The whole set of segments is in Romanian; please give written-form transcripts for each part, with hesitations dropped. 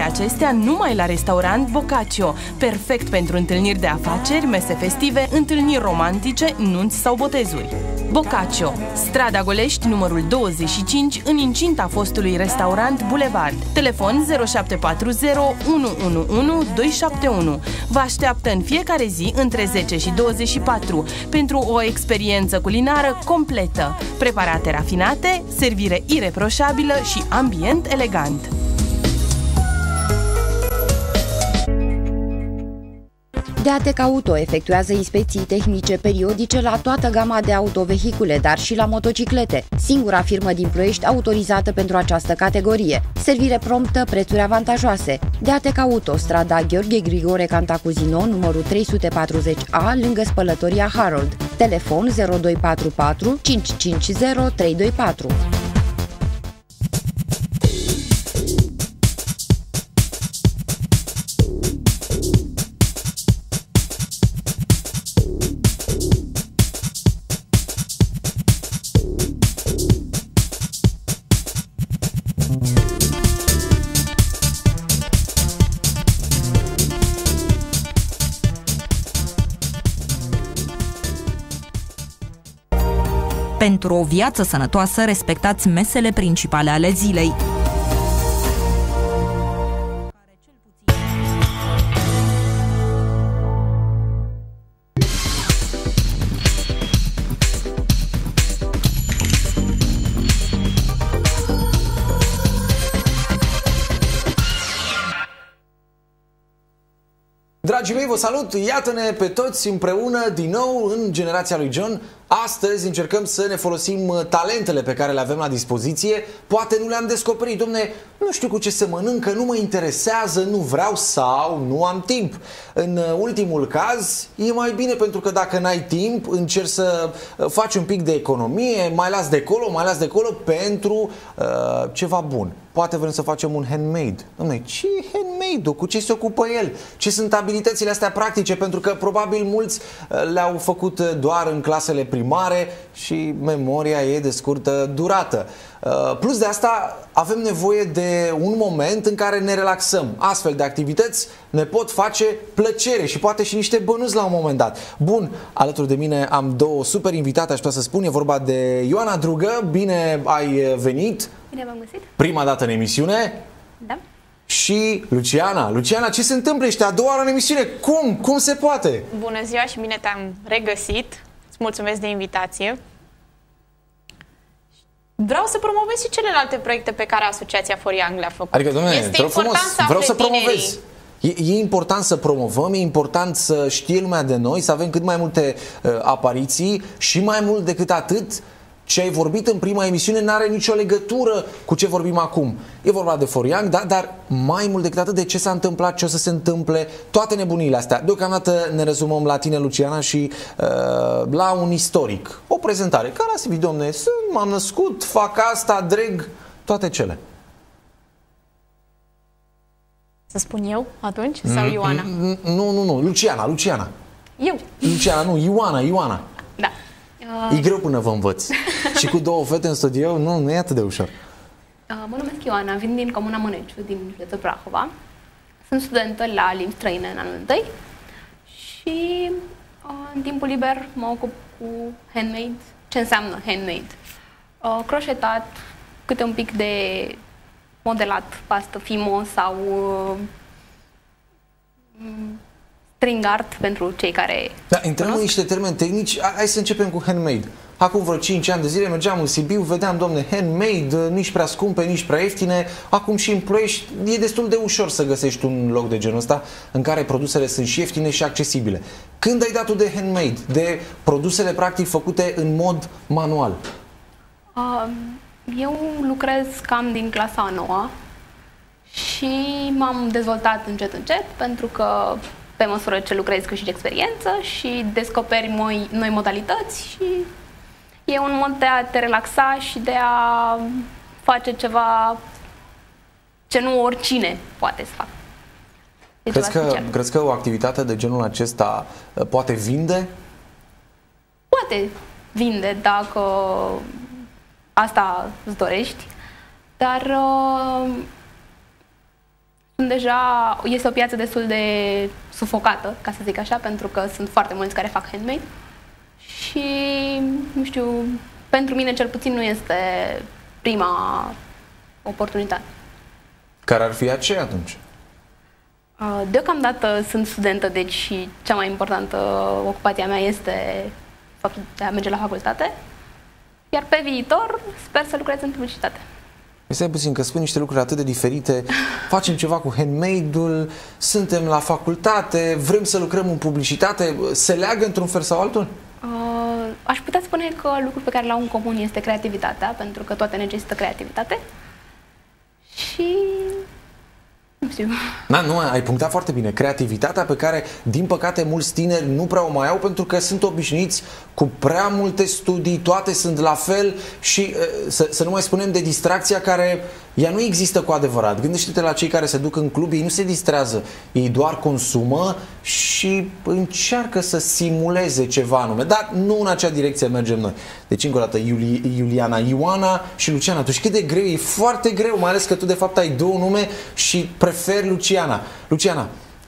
acestea numai la restaurant Boccaccio, perfect pentru întâlniri de afaceri, mese festive, întâlniri romantice, nunți sau botezuri. Boccaccio, strada Golești, numărul 25, în incinta fostului restaurant Boulevard. Telefon 0740 111 271. Vă așteaptă în fiecare zi între 10 și 24 pentru o experiență culinară completă, preparate rafinate, servire ireproșabilă și ambient elegant. Deatec Auto efectuează inspecții tehnice periodice la toată gama de autovehicule, dar și la motociclete. Singura firmă din Ploiești autorizată pentru această categorie. Servire promptă, prețuri avantajoase. Deatec Auto, strada Gheorghe Grigore Cantacuzino, numărul 340A, lângă spălătoria Harold. Telefon 0244 550 324. Pentru o viață sănătoasă, respectați mesele principale ale zilei. Dragii mei, vă salut! Iată-ne pe toți împreună din nou în generația lui John. Astăzi încercăm să ne folosim talentele pe care le avem la dispoziție. Poate nu le-am descoperit. Dom'le, nu știu cu ce se mănâncă, nu mă interesează, nu vreau sau nu am timp. În ultimul caz, e mai bine pentru că dacă n-ai timp, încerci să faci un pic de economie, mai las de acolo pentru ceva bun. Poate vrem să facem un handmade. Dom'le, ce e handmade-ul? Cu ce se ocupă el? Ce sunt abilitățile astea practice? Pentru că probabil mulți le-au făcut doar în clasele primare și memoria e de scurtă durată. Plus de asta, avem nevoie de un moment în care ne relaxăm. Astfel de activități ne pot face plăcere și poate și niște bănuți la un moment dat. Bun, alături de mine am două super invitate, aș putea să spun. E vorba de Ioana Drugă, bine ai venit. Bine v-am găsit. Prima dată în emisiune. Da. Și Luciana. Luciana, ce se întâmplă? Ești a doua oară în emisiune. Cum? Cum se poate? Bună ziua și bine te-am regăsit. Îți mulțumesc de invitație. Vreau să promovez și celelalte proiecte pe care Asociația For Young le-a făcut. Adică, dom'le, este important să vreau să afle promovez. E important să promovăm, e important să știe lumea de noi, să avem cât mai multe apariții și mai mult decât atât, ce ai vorbit în prima emisiune n-are nicio legătură cu ce vorbim acum. E vorba de For Young, dar mai mult decât atât de ce s-a întâmplat, ce o să se întâmple, toate nebuniile astea. Deocamdată ne rezumăm la tine, Luciana, și la un istoric. O prezentare. Care să fii, domne, m-am născut, fac asta, dreg, toate cele. Să spun eu atunci? Sau Ioana? Nu, Luciana. Eu? Luciana, nu, Ioana. Da. E greu până vă învăț. Și cu două fete în studio, nu e atât de ușor. Mă numesc Ioana, vin din Comuna Măneciu, din județul Prahova. Sunt studentă la limbi străine în anul 1 și în timpul liber mă ocup cu handmade. Ce înseamnă handmade? Croșetat, câte un pic de modelat pastă fimo sau string art pentru cei care intrăm în niște termeni tehnici. Hai să începem cu handmade. Acum vreo 5 ani de zile mergeam în Sibiu, vedeam, domne, handmade, nici prea scumpe, nici prea ieftine. Acum și în Ploiești e destul de ușor să găsești un loc de genul ăsta în care produsele sunt și ieftine și accesibile. Când ai dat-o de handmade, de produsele practic făcute în mod manual? Eu lucrez cam din clasa a 9-a și m-am dezvoltat încet, pentru că pe măsură ce lucrezi câștigi experiență și descoperi noi modalități și e un mod de a te relaxa și de a face ceva ce nu oricine poate să facă. Crezi că o activitate de genul acesta poate vinde? Poate vinde dacă asta îți dorești, dar Este o piață destul de sufocată, ca să zic așa, pentru că sunt foarte mulți care fac handmade și, nu știu, pentru mine cel puțin nu este prima oportunitate. Care ar fi aceea atunci? Deocamdată sunt studentă, deci cea mai importantă ocupația mea este faptul de a merge la facultate, iar pe viitor sper să lucrez în publicitate. Stai puțin, că spun niște lucruri atât de diferite. Facem ceva cu handmade-ul, suntem la facultate, vrem să lucrăm în publicitate. Se leagă într-un fel sau altul? Aș putea spune că lucrul pe care l-au în comun este creativitatea, pentru că toate necesită creativitate. Și... nu știu. Nu, ai punctat foarte bine. Creativitatea pe care, din păcate, mulți tineri nu prea o mai au pentru că sunt obișnuiți cu prea multe studii, toate sunt la fel și să nu mai spunem de distracția care ea nu există cu adevărat. Gândește-te la cei care se duc în club, ei nu se distrează, ei doar consumă și încearcă să simuleze ceva anume, dar nu în acea direcție mergem noi. Deci, încă o dată, Iuliana, Ioana și Luciana, tu știi cât de greu, e foarte greu, mai ales că tu de fapt ai două nume și preferi Luciana. Luciana,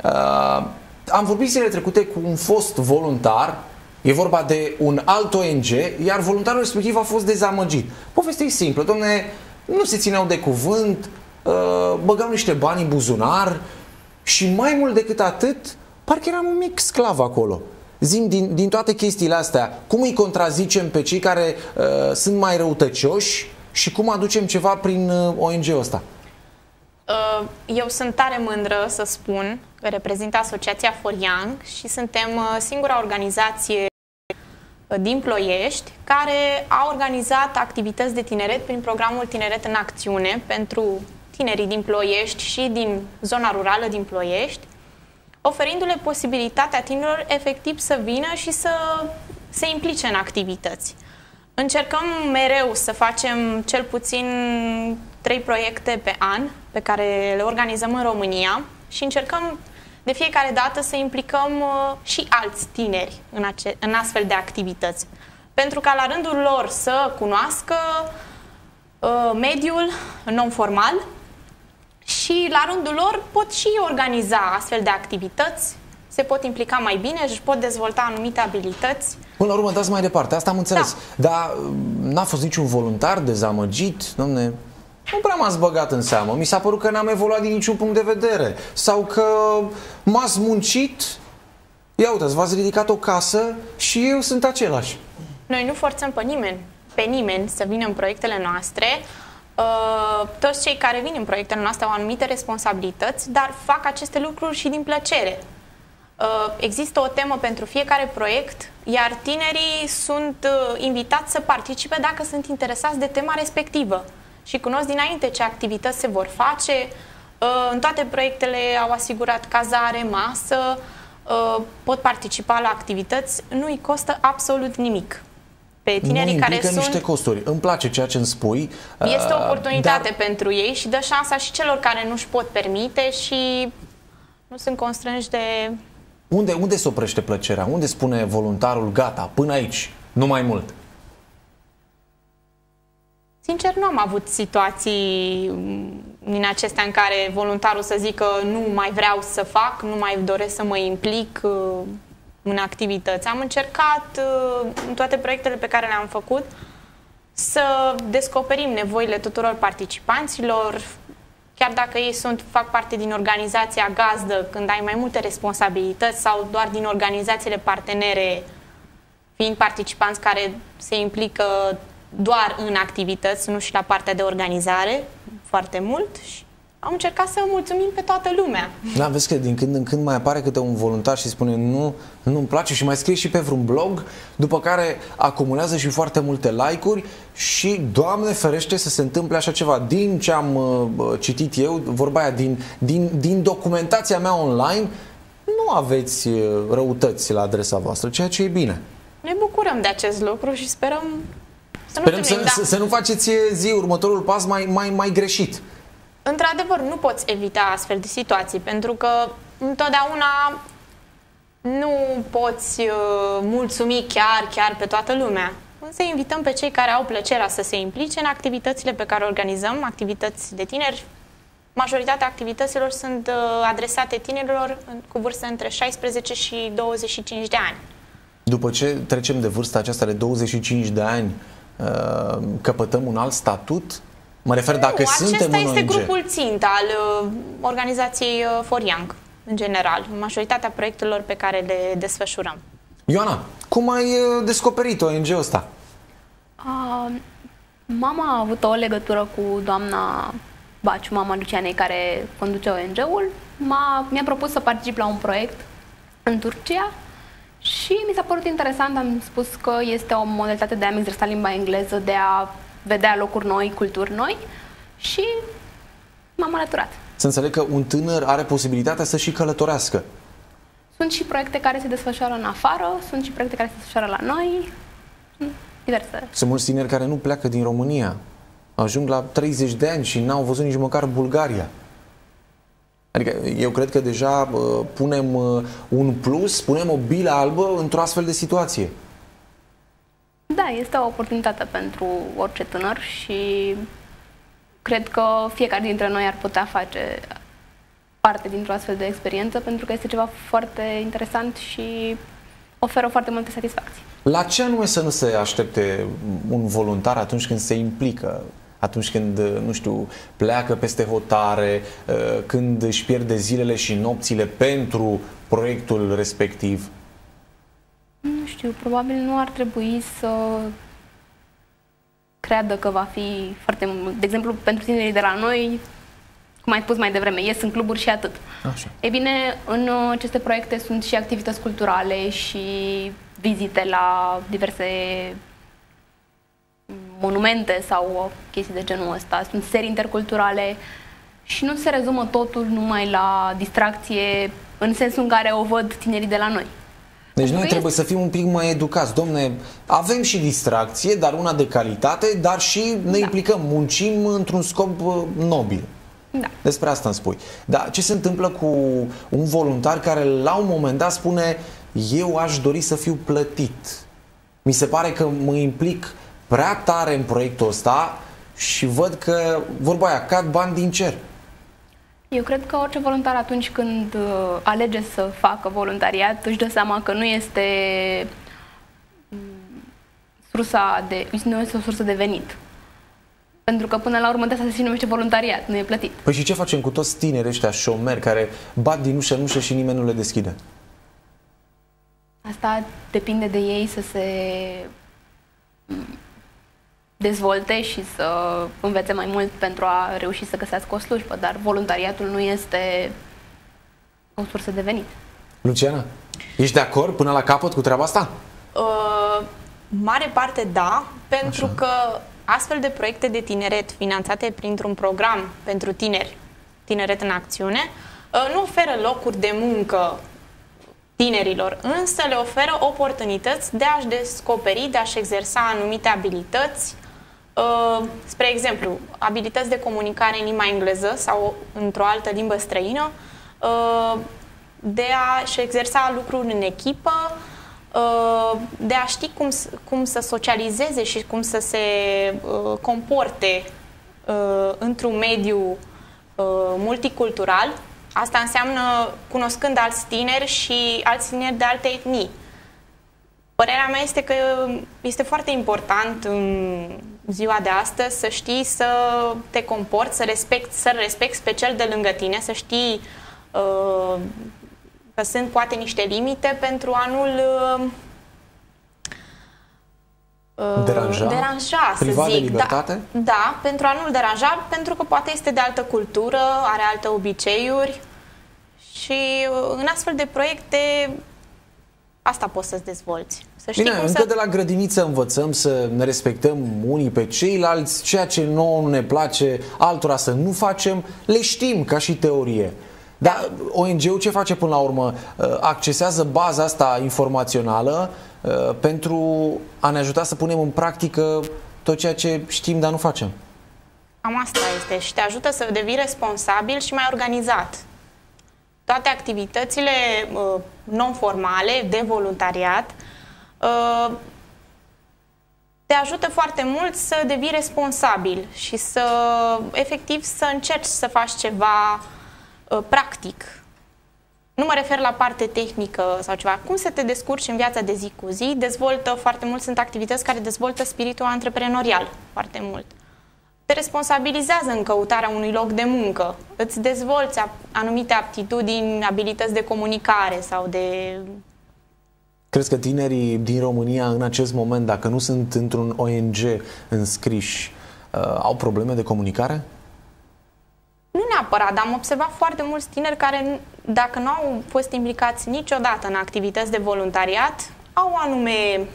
am vorbit zilele trecute cu un fost voluntar. E vorba de un alt ONG, iar voluntarul respectiv a fost dezamăgit. Povestea e simplă, domne, nu se țineau de cuvânt, băgau niște bani în buzunar și mai mult decât atât, parcă eram un mic sclav acolo. Zim, din toate chestiile astea, cum îi contrazicem pe cei care sunt mai răutăcioși și cum aducem ceva prin ONG-ul ăsta? Eu sunt tare mândră să spun că reprezint Asociația For Young și suntem singura organizație din Ploiești care a organizat activități de tineret prin programul Tineret în Acțiune pentru tinerii din Ploiești și din zona rurală din Ploiești, oferindu-le posibilitatea tinerilor efectiv să vină și să se implice în activități. Încercăm mereu să facem cel puțin 3 proiecte pe an pe care le organizăm în România și încercăm de fiecare dată să implicăm și alți tineri în astfel de activități. Pentru ca la rândul lor să cunoască mediul non-formal și la rândul lor pot și organiza astfel de activități, se pot implica mai bine, își pot dezvolta anumite abilități. Până la urmă, dați mai departe, asta am înțeles. Da. Dar n-a fost niciun voluntar dezamăgit, domne? Nu prea m-ați băgat în seamă. Mi s-a părut că n-am evoluat din niciun punct de vedere. Sau că m-ați muncit. Ia uite, v-ați ridicat o casă și eu sunt același. Noi nu forțăm pe nimeni să vină în proiectele noastre. Toți cei care vin în proiectele noastre au anumite responsabilități, dar fac aceste lucruri și din plăcere. Există o temă pentru fiecare proiect, iar tinerii sunt invitați să participe dacă sunt interesați de tema respectivă și cunosc dinainte ce activități se vor face. În toate proiectele au asigurat cazare, masă, pot participa la activități, nu îi costă absolut nimic. Pe tinerii nu care sunt... niște costuri. Îmi place ceea ce îmi spui. Este o oportunitate pentru ei și dă șansa și celor care nu-și pot permite și nu sunt constrânși de... Unde se oprește plăcerea? Unde spune voluntarul, gata, până aici, nu mai mult? Sincer, nu am avut situații din acestea în care voluntarul să zică nu mai vreau să fac, nu mai doresc să mă implic în activități. Am încercat în toate proiectele pe care le-am făcut să descoperim nevoile tuturor participanților, chiar dacă ei fac parte din organizația gazdă, când ai mai multe responsabilități, sau doar din organizațiile partenere, fiind participanți care se implică doar în activități, nu și la partea de organizare, foarte mult. Și am încercat să mulțumim pe toată lumea. Da, vezi că din când în când mai apare câte un voluntar și spune nu-mi place și mai scrie și pe vreun blog, după care acumulează și foarte multe like-uri și, Doamne ferește, să se întâmple așa ceva. Din ce am citit eu, vorba aia, din documentația mea online, nu aveți răutăți la adresa voastră, ceea ce e bine. Ne bucurăm de acest lucru și sperăm să nu faceți următorul pas mai greșit. Într-adevăr, nu poți evita astfel de situații, pentru că întotdeauna nu poți mulțumi chiar pe toată lumea. Însă invităm pe cei care au plăcerea să se implice în activitățile pe care organizăm, activități de tineri, majoritatea activităților sunt adresate tinerilor cu vârstă între 16 și 25 de ani. După ce trecem de vârsta aceasta de 25 de ani, căpătăm un alt statut? Mă refer dacă suntem un ONG. Acesta este grupul țintă al organizației For Young, în general, în majoritatea proiectelor pe care le desfășurăm. Ioana, cum ai descoperit ONG-ul ăsta? Mama a avut o legătură cu doamna Baciu, mama Lucianei, care conduce ONG-ul. Mi-a propus să particip la un proiect în Turcia și mi s-a părut interesant. Am spus că este o modalitate de a-mi exersa limba engleză, de a vedea locuri noi, culturi noi și m-am alăturat. Să înțeleg că un tânăr are posibilitatea să și călătorească. Sunt și proiecte care se desfășoară în afară, sunt și proiecte care se desfășoară la noi, diverse. Sunt mulți tineri care nu pleacă din România. Ajung la 30 de ani și n-au văzut nici măcar Bulgaria. Adică eu cred că deja punem un plus, punem o bilă albă într-o astfel de situație. Da, este o oportunitate pentru orice tânăr și cred că fiecare dintre noi ar putea face parte dintr-o astfel de experiență, pentru că este ceva foarte interesant și oferă foarte multe satisfacții. La ce anume să nu se aștepte un voluntar atunci când se implică? Atunci când, nu știu, pleacă peste hotare, când își pierde zilele și nopțile pentru proiectul respectiv? Nu știu, probabil nu ar trebui să creadă că va fi foarte mult. De exemplu, pentru tinerii de la noi, cum ai spus mai devreme, ies în cluburi și atât. Așa. Ei bine, în aceste proiecte sunt și activități culturale și vizite la diverse monumente sau chestii de genul ăsta. Sunt serii interculturale și nu se rezumă totul numai la distracție în sensul în care o văd tinerii de la noi. Deci noi trebuie să fim un pic mai educați. Domne, avem și distracție, dar una de calitate, dar și ne implicăm, muncim într-un scop nobil. Da. Despre asta îmi spui. Dar ce se întâmplă cu un voluntar care la un moment dat spune: eu aș dori să fiu plătit. Mi se pare că mă implic prea tare în proiectul ăsta și văd că, vorba aia, cad bani din cer. Eu cred că orice voluntar, atunci când alege să facă voluntariat, își dă seama că nu este o sursă de venit. Pentru că până la urmă de asta se numește voluntariat, nu e plătit. Păi și ce facem cu toți tinerii ăștia șomeri care bat din ușă în ușă și nimeni nu le deschide? Asta depinde de ei să se dezvolte și să învețe mai mult pentru a reuși să găsească o slujbă, dar voluntariatul nu este o sursă de venit. Luciana, ești de acord până la capăt cu treaba asta? Mare parte da, pentru că astfel de proiecte de tineret finanțate printr-un program pentru tineri, Tineret în Acțiune, nu oferă locuri de muncă tinerilor, însă le oferă oportunități de a-și descoperi, de a-și exersa anumite abilități, spre exemplu, abilități de comunicare în limba engleză sau într-o altă limbă străină, de a-și exersa lucruri în echipă, de a ști cum să socializeze și cum să se comporte într-un mediu multicultural. Asta înseamnă cunoscând alți tineri și alți tineri de alte etnii. Părerea mea este că este foarte important în ziua de astăzi să știi să te comporți, să respecti pe cel de lângă tine, să știi că sunt poate niște limite pentru a nu-l deranja, priva să zic. de libertate? Da, pentru a nu-l deranja, pentru că poate este de altă cultură, are alte obiceiuri și în astfel de proiecte asta poți să-ți dezvolți. Să știi Bine, cum încă de la grădiniță învățăm să ne respectăm unii pe ceilalți, ceea ce nouă nu ne place, altora să nu facem, le știm ca și teorie. Dar ONG-ul ce face până la urmă? Accesează baza asta informațională pentru a ne ajuta să punem în practică tot ceea ce știm, dar nu facem. Cam asta este și te ajută să devii responsabil și mai organizat. Toate activitățile non-formale de voluntariat te ajută foarte mult să devii responsabil și să, efectiv, să încerci să faci ceva practic. Nu mă refer la parte tehnică sau ceva. Cum să te descurci în viața de zi cu zi, dezvoltă foarte mult, sunt activități care dezvoltă spiritul antreprenorial foarte mult. Te responsabilizează în căutarea unui loc de muncă, îți dezvolți anumite aptitudini, abilități de comunicare sau de... Crezi că tinerii din România în acest moment, dacă nu sunt într-un ONG înscriși, au probleme de comunicare? Nu neapărat, dar am observat foarte mulți tineri care, dacă nu au fost implicați niciodată în activități de voluntariat, au anume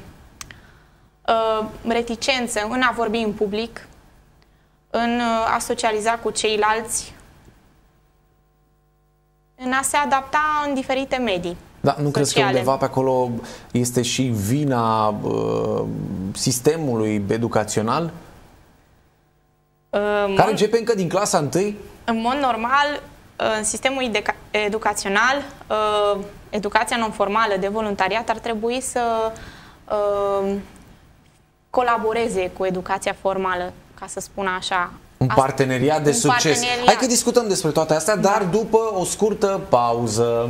reticență în a vorbi în public, în a socializa cu ceilalți, în a se adapta în diferite medii. Da, nu crezi că undeva pe acolo este și vina sistemului educațional? Care începe încă din clasa 1? În mod normal, în sistemul educațional, educația non-formală de voluntariat ar trebui să colaboreze cu educația formală, ca să spun așa. Un parteneriat de succes. Parteneriat. Hai că discutăm despre toate astea, dar după o scurtă pauză.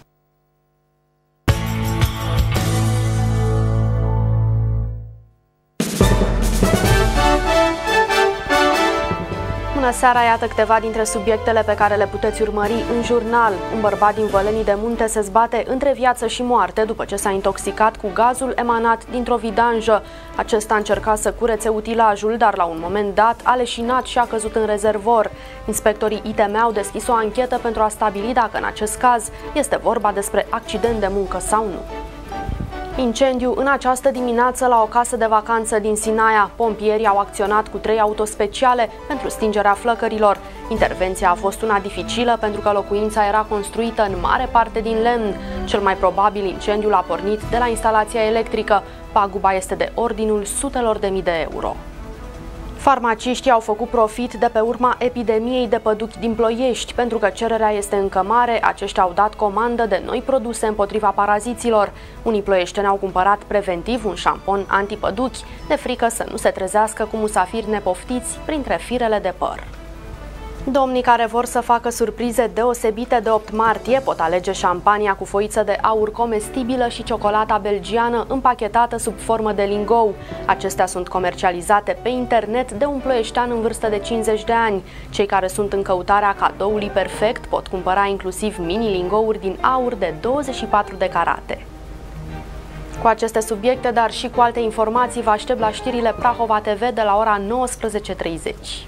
Bună seara, iată câteva dintre subiectele pe care le puteți urmări în jurnal. Un bărbat din Vălenii de Munte se zbate între viață și moarte după ce s-a intoxicat cu gazul emanat dintr-o vidanjă. Acesta a încercat să curețe utilajul, dar la un moment dat a leșinat și a căzut în rezervor. Inspectorii ITM au deschis o anchetă pentru a stabili dacă în acest caz este vorba despre accident de muncă sau nu. Incendiu în această dimineață la o casă de vacanță din Sinaia. Pompierii au acționat cu 3 autospeciale pentru stingerea flăcărilor. Intervenția a fost una dificilă pentru că locuința era construită în mare parte din lemn. Cel mai probabil incendiul a pornit de la instalația electrică. Paguba este de ordinul sutelor de mii de euro. Farmaciștii au făcut profit de pe urma epidemiei de păduchi din Ploiești. Pentru că cererea este încă mare, aceștia au dat comandă de noi produse împotriva paraziților. Unii ploieșteni au cumpărat preventiv un șampon antipăduchi, de frică să nu se trezească cu musafiri nepoftiți printre firele de păr. Domnii care vor să facă surprize deosebite de 8 martie pot alege șampania cu foiță de aur comestibilă și ciocolata belgiană împachetată sub formă de lingou. Acestea sunt comercializate pe internet de un ploieștean în vârstă de 50 de ani. Cei care sunt în căutarea cadoului perfect pot cumpăra inclusiv mini-lingouri din aur de 24 de carate. Cu aceste subiecte, dar și cu alte informații, vă aștept la știrile Prahova TV de la ora 19:30.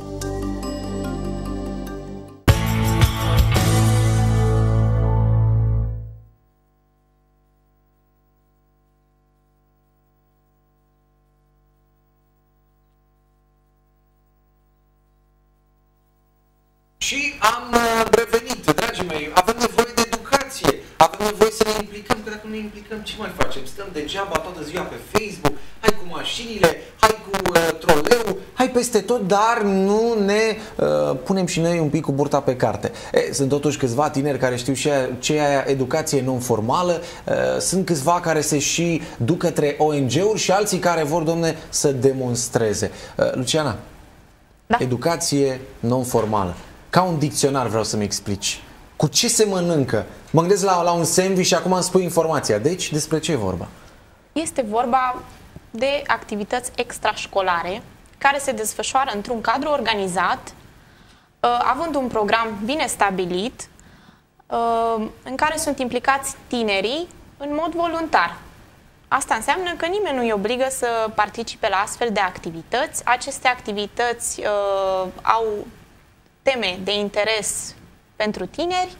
Și am revenit, dragii mei, avem nevoie de educație, avem nevoie să ne implicăm, că dacă nu ne implicăm, ce mai facem? Stăm degeaba toată ziua pe Facebook, hai cu mașinile, hai cu troleu, hai peste tot, dar nu ne punem și noi un pic cu burta pe carte. Sunt totuși câțiva tineri care știu și ce e educație non-formală, sunt câțiva care se și duc către ONG-uri și alții care vor, domne, să demonstreze. Luciana, da. Educație non-formală. Ca un dicționar vreau să-mi explici. Cu ce se mănâncă? Mă gândesc la un sandwich și acum îmi spui informația. Deci, despre ce e vorba? Este vorba de activități extrașcolare care se desfășoară într-un cadru organizat, având un program bine stabilit, în care sunt implicați tinerii în mod voluntar. Asta înseamnă că nimeni nu îi obligă să participe la astfel de activități. Aceste activități au teme de interes pentru tineri.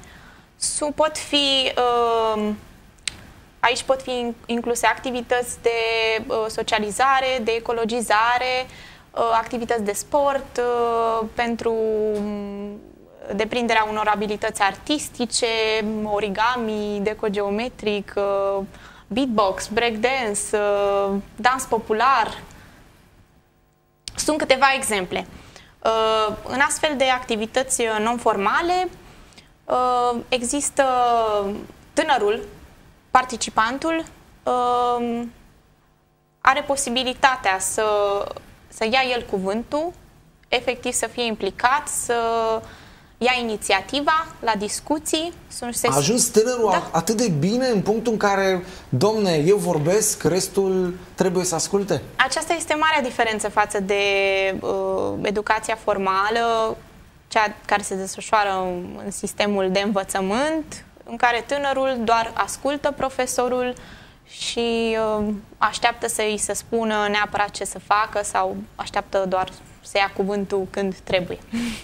Aici pot fi incluse activități de socializare, de ecologizare, activități de sport, pentru deprinderea unor abilități artistice, origami, deco geometric, beatbox, breakdance, dans popular. Sunt câteva exemple. În astfel de activități non-formale există tânărul, participantul, are posibilitatea să ia el cuvântul, efectiv să fie implicat, să ia inițiativa la discuții. A ajuns tânărul atât de bine în punctul în care, domne, eu vorbesc, restul trebuie să asculte? Aceasta este marea diferență față de educația formală, cea care se desfășoară în sistemul de învățământ, în care tânărul doar ascultă profesorul și așteaptă să îi se spună neapărat ce să facă sau așteaptă doar să ia cuvântul când trebuie.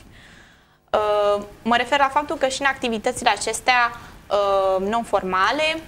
Mă refer la faptul că și în activitățile acestea non-formale,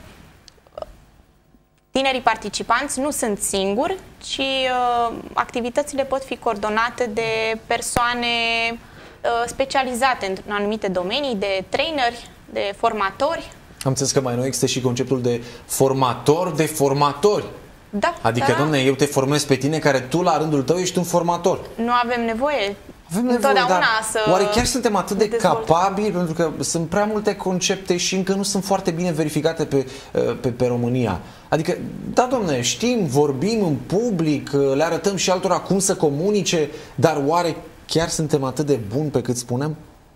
tinerii participanți nu sunt singuri, ci activitățile pot fi coordonate de persoane specializate în anumite domenii, de traineri, de formatori. Am înțeles că mai nou există și conceptul de formator de formatori. Da. Adică, domne, eu te formez pe tine, care tu la rândul tău ești un formator. Nu avem nevoie. Avem nevoie, dar oare chiar suntem atât de capabili? Pentru că sunt prea multe concepte și încă nu sunt foarte bine verificate pe România. Adică, da, domne, știm, vorbim în public, le arătăm și altora cum să comunice, dar oare chiar suntem atât de buni pe cât spunem?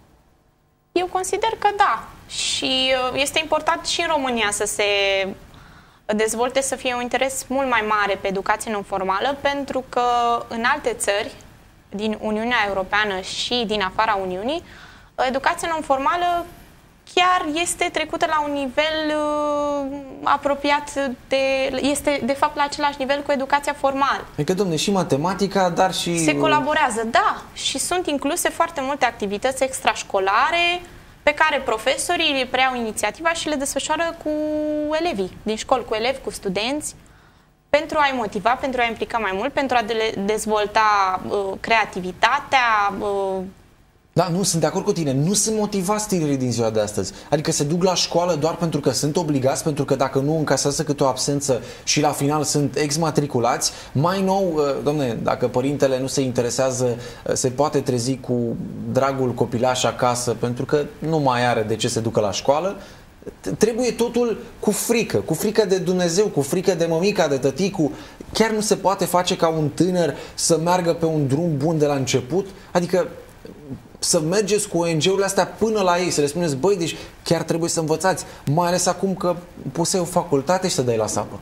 Eu consider că da. Și este important și în România să se dezvolte, să fie un interes mult mai mare pe educație non-formală, pentru că în alte țări din Uniunea Europeană și din afara Uniunii, educația non-formală chiar este trecută la un nivel apropiat este de fapt la același nivel cu educația formală. Adică, domne, și matematica, dar și... Se colaborează, da, și sunt incluse foarte multe activități extrașcolare pe care profesorii le preiau inițiativa și le desfășoară cu elevii, din școli, cu elevi, cu studenți, pentru a-i motiva, pentru a-i implica mai mult, pentru a dezvolta creativitatea. Da, nu, sunt de acord cu tine. Nu sunt motivați tinerii din ziua de astăzi. Adică se duc la școală doar pentru că sunt obligați, pentru că dacă nu încasează câte o absență și la final sunt exmatriculați. Mai nou, domne, dacă părintele nu se interesează, se poate trezi cu dragul copilaș acasă pentru că nu mai are de ce se ducă la școală. Trebuie totul cu frică de Dumnezeu, cu frică de mămica, de tăticu. Chiar nu se poate face ca un tânăr să meargă pe un drum bun de la început? Adică să mergeți cu ONG-urile astea până la ei, să le spuneți, băi, deci chiar trebuie să învățați, mai ales acum că poți să iei o facultate și să dai la sapă.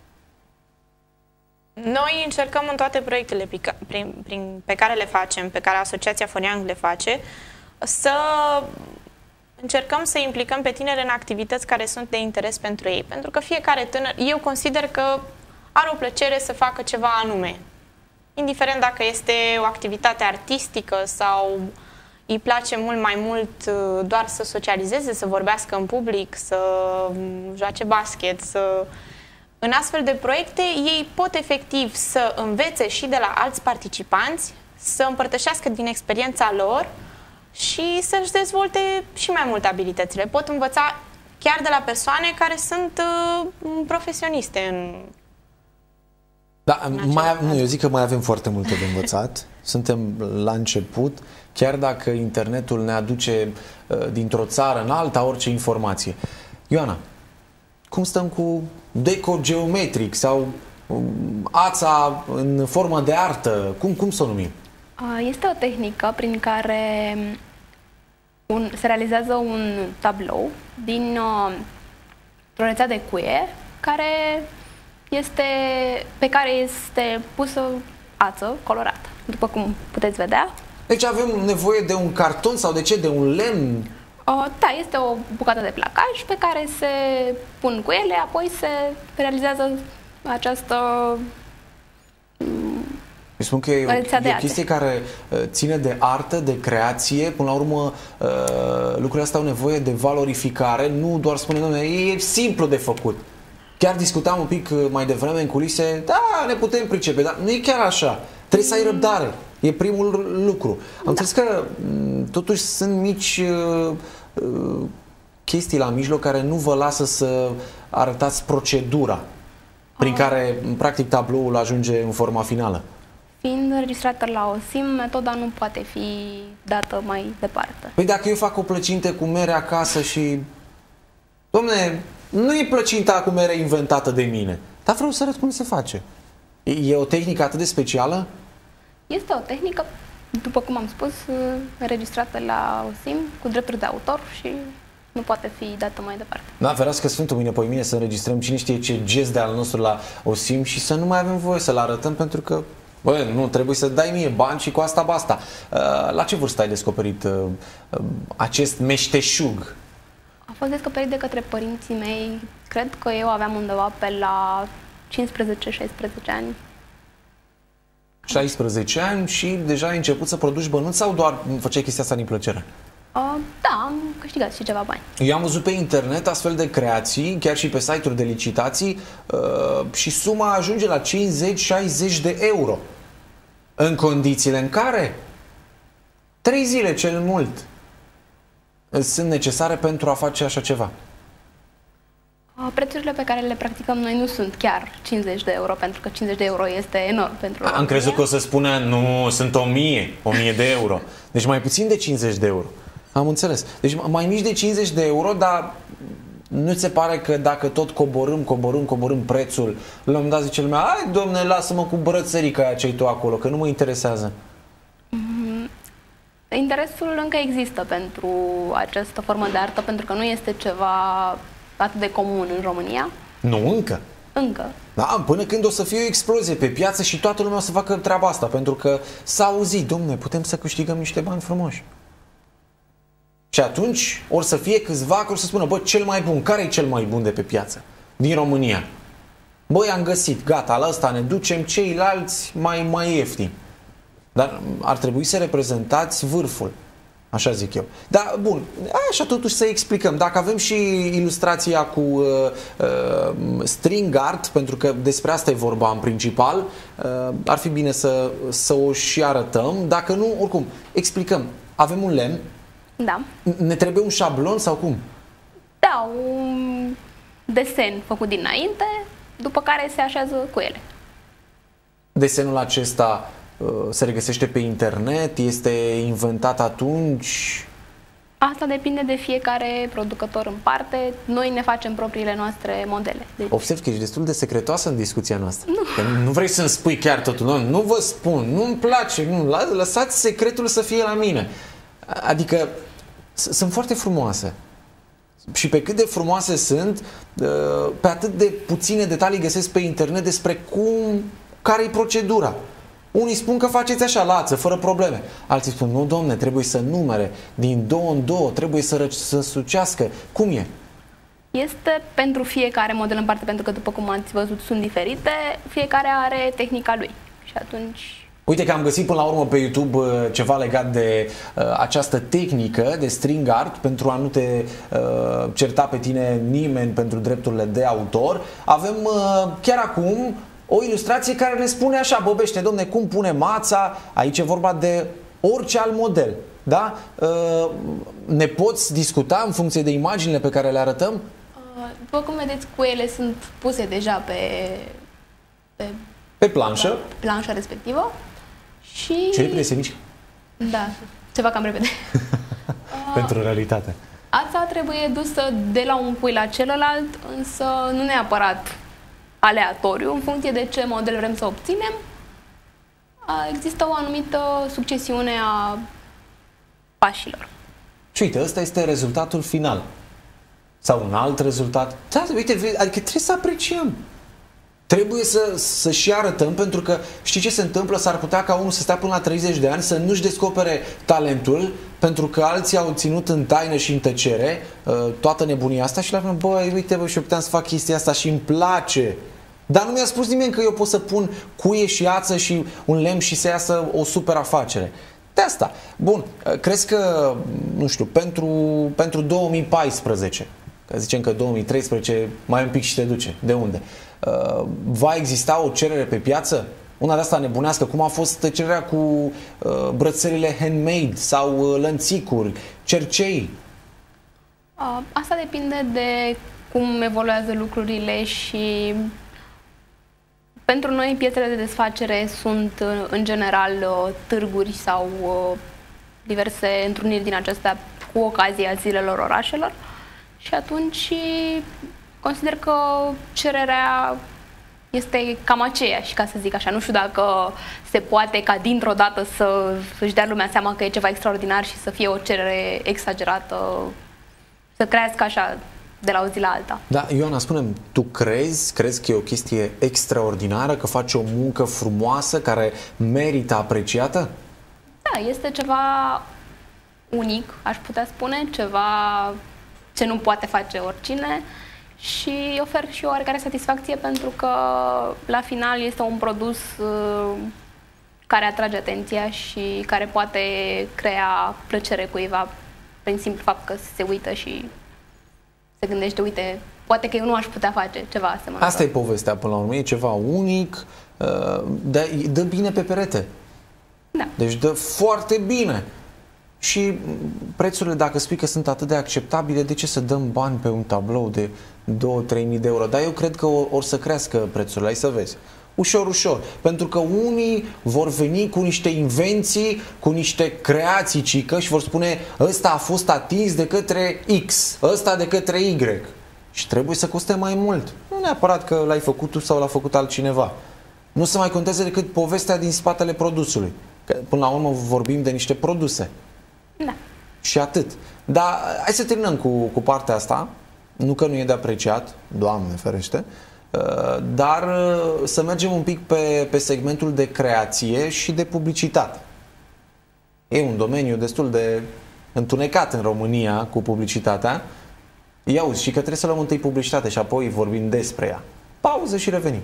Noi încercăm în toate proiectele pe care le facem, pe care Asociația Foriang le face, să încercăm să implicăm pe tineri în activități care sunt de interes pentru ei. Pentru că fiecare tânăr, eu consider că are o plăcere să facă ceva anume. Indiferent dacă este o activitate artistică sau îi place mult mai mult doar să socializeze, să vorbească în public, să joace basket, În astfel de proiecte ei pot efectiv să învețe și de la alți participanți, să împărtășească din experiența lor și să-și dezvolte și mai mult abilitățile. Pot învăța chiar de la persoane care sunt profesioniste în... Da, eu zic că mai avem foarte multe de învățat. Suntem la început, chiar dacă internetul ne aduce dintr-o țară în alta orice informație. Ioana, cum stăm cu deco geometric sau ața în formă de artă? Cum să o numim? Este o tehnică prin care se realizează un tablou din o rețea de cuie pe care este pusă ață colorată, după cum puteți vedea. Deci avem nevoie de un carton sau de ce? De un lemn? Da, este o bucată de placaj pe care se pun cuiele, apoi se realizează această îi spun că e o chestie care ține de artă, de creație. Până la urmă, lucrurile astea au nevoie de valorificare. Nu doar spune, domnule, e simplu de făcut. Chiar discutam un pic mai devreme în culise, da, ne putem pricepe, dar nu e chiar așa. Trebuie să ai răbdare. E primul lucru. Am înțeles că totuși sunt mici chestii la mijloc care nu vă lasă să arătați procedura prin care, practic, tabloul ajunge în forma finală. Fiind înregistrată la OSIM, metoda nu poate fi dată mai departe. Păi dacă eu fac o plăcinte cu mere acasă și... Dom'le, nu e plăcinta cu mere inventată de mine, dar vreau să arăt cum se face. E o tehnică atât de specială? Este o tehnică, după cum am spus, înregistrată la OSIM cu drepturi de autor și nu poate fi dată mai departe. Da, ferească Sfântul, mâine pe mine să înregistrăm cine știe ce gest de al nostru la OSIM și să nu mai avem voie să-l arătăm pentru că nu, trebuie să dai mie bani și cu asta basta. La ce vârstă ai descoperit acest meșteșug? A fost descoperit de către părinții mei, cred că eu aveam undeva pe la 15-16 ani. 16 ani și deja ai început să produci bănuți sau doar făceai chestia asta din plăcere? Da, am câștigat și ceva bani. Eu am văzut pe internet astfel de creații, chiar și pe site-uri de licitații, și suma ajunge la 50-60 de euro. În condițiile în care 3 zile cel mult sunt necesare pentru a face așa ceva. Prețurile pe care le practicăm noi nu sunt chiar 50 de euro, pentru că 50 de euro este enorm pentru Am crezut că o să spună, nu, sunt 1000 de euro. Deci mai puțin de 50 de euro. Am înțeles. Deci mai mici de 50 de euro, dar nu ți se pare că dacă tot coborâm prețul, la un moment dat zice lumea, hai domne, lasă-mă cu brățărica aia ce-ai tu acolo, că nu mă interesează. Interesul încă există pentru această formă de artă, pentru că nu este ceva atât de comun în România. Nu, încă. Încă. Da, până când o să fie o explozie pe piață și toată lumea o să facă treaba asta, pentru că s-a auzit, domne, putem să câștigăm niște bani frumoși. Și atunci or să fie câțiva care o să spună, bă, cel mai bun, care e cel mai bun de pe piață din România? Băi, am găsit, gata, la ăsta ne ducem, ceilalți mai ieftin. Dar ar trebui să reprezentați vârful, așa zic eu. Dar, bun, așa totuși să explicăm. Dacă avem și ilustrația cu string art, pentru că despre asta e vorba în principal, ar fi bine să o și arătăm. Dacă nu, oricum, explicăm. Avem un lemn. Da. Ne trebuie un șablon sau cum? Da, un desen făcut dinainte, după care se așează cu ele. Desenul acesta se regăsește pe internet? Este inventat atunci? Asta depinde de fiecare producător în parte. Noi ne facem propriile noastre modele. Deci... Observ că ești destul de secretoasă în discuția noastră. Că nu vrei să-mi spui chiar totul. Nu vă spun, nu-mi place. Nu, lăsați secretul să fie la mine. Adică sunt foarte frumoase. Și pe cât de frumoase sunt, pe atât de puține detalii găsesc pe internet despre care e procedura. Unii spun că faceți așa, lață, fără probleme. Alții spun, nu domne, trebuie să numere, din 2 în 2, trebuie să sucească. Cum e? Este pentru fiecare model în parte, pentru că, după cum ați văzut, sunt diferite. Fiecare are tehnica lui. Și atunci... Uite că am găsit până la urmă pe YouTube ceva legat de această tehnică de string art, pentru a nu te certa pe tine nimeni pentru drepturile de autor. Avem chiar acum o ilustrație care ne spune așa, băbește, domne, cum pune mața, aici e vorba de orice alt model, da? Ne poți discuta în funcție de imaginile pe care le arătăm? După cum vedeți, cuele sunt puse deja pe planșă. Da, planșa respectivă. Și... Ce repede mici? Da, ceva cam repede. Pentru realitate. Ața trebuie dusă de la un cui la celălalt, însă nu neapărat aleatoriu, în funcție de ce model vrem să obținem. Există o anumită succesiune a pașilor. Și uite, ăsta este rezultatul final. Sau un alt rezultat. Da, uite, adică trebuie să apreciem. Trebuie să și arătăm, pentru că știi ce se întâmplă? S-ar putea ca unul să stea până la 30 de ani să nu-și descopere talentul, pentru că alții au ținut în taină și în tăcere toată nebunia asta și le-am spus, băi, uite, bă, și eu puteam să fac chestia asta și îmi place. Dar nu mi-a spus nimeni că eu pot să pun cuie și ață și un lemn și să iasă o super afacere. De asta. Bun, crezi că, nu știu, pentru 2014, că zicem că 2013 mai un pic și te duce, de unde? Va exista o cerere pe piață? Una de asta nebunească, cum a fost cererea cu brățările handmade sau lănțicuri, cercei? Asta depinde de cum evoluează lucrurile și pentru noi piețele de desfacere sunt în general târguri sau diverse întruniri din acestea cu ocazia zilelor orașelor și atunci consider că cererea este cam aceeași, ca să zic așa. Nu știu dacă se poate ca dintr-o dată să-și dea lumea seama că e ceva extraordinar și să fie o cerere exagerată, să crească așa de la o zi la alta. Da, Ioana, spune-mi, tu crezi că e o chestie extraordinară, că faci o muncă frumoasă care merită apreciată? Da, este ceva unic, aș putea spune, ceva ce nu poate face oricine și ofer și o oarecare satisfacție pentru că la final este un produs care atrage atenția și care poate crea plăcere cuiva prin simplu fapt că se uită și se gândește, uite, poate că eu nu aș putea face ceva asemănător. Asta e povestea până la urmă, e ceva unic, dă bine pe perete. Da. Deci dă foarte bine. Și prețurile, dacă spui că sunt atât de acceptabile, de ce să dăm bani pe un tablou de 2-3 mii de euro? Dar eu cred că or să crească prețurile, hai să vezi. Ușor, ușor. Pentru că unii vor veni cu niște invenții, cu niște creații, cică, și vor spune ăsta a fost atins de către X, ăsta de către Y. Și trebuie să coste mai mult. Nu neapărat că l-ai făcut tu sau l-a făcut altcineva. Nu se mai contează decât povestea din spatele produsului. Că până la urmă vorbim de niște produse. Da. Și atât. Dar hai să terminăm cu partea asta. Nu că nu e de apreciat, Doamne ferește, dar să mergem un pic pe segmentul de creație și de publicitate. E un domeniu destul de întunecat în România cu publicitatea. Ia uzi, și că trebuie să luăm întâi publicitate și apoi vorbim despre ea. Pauză și revenim.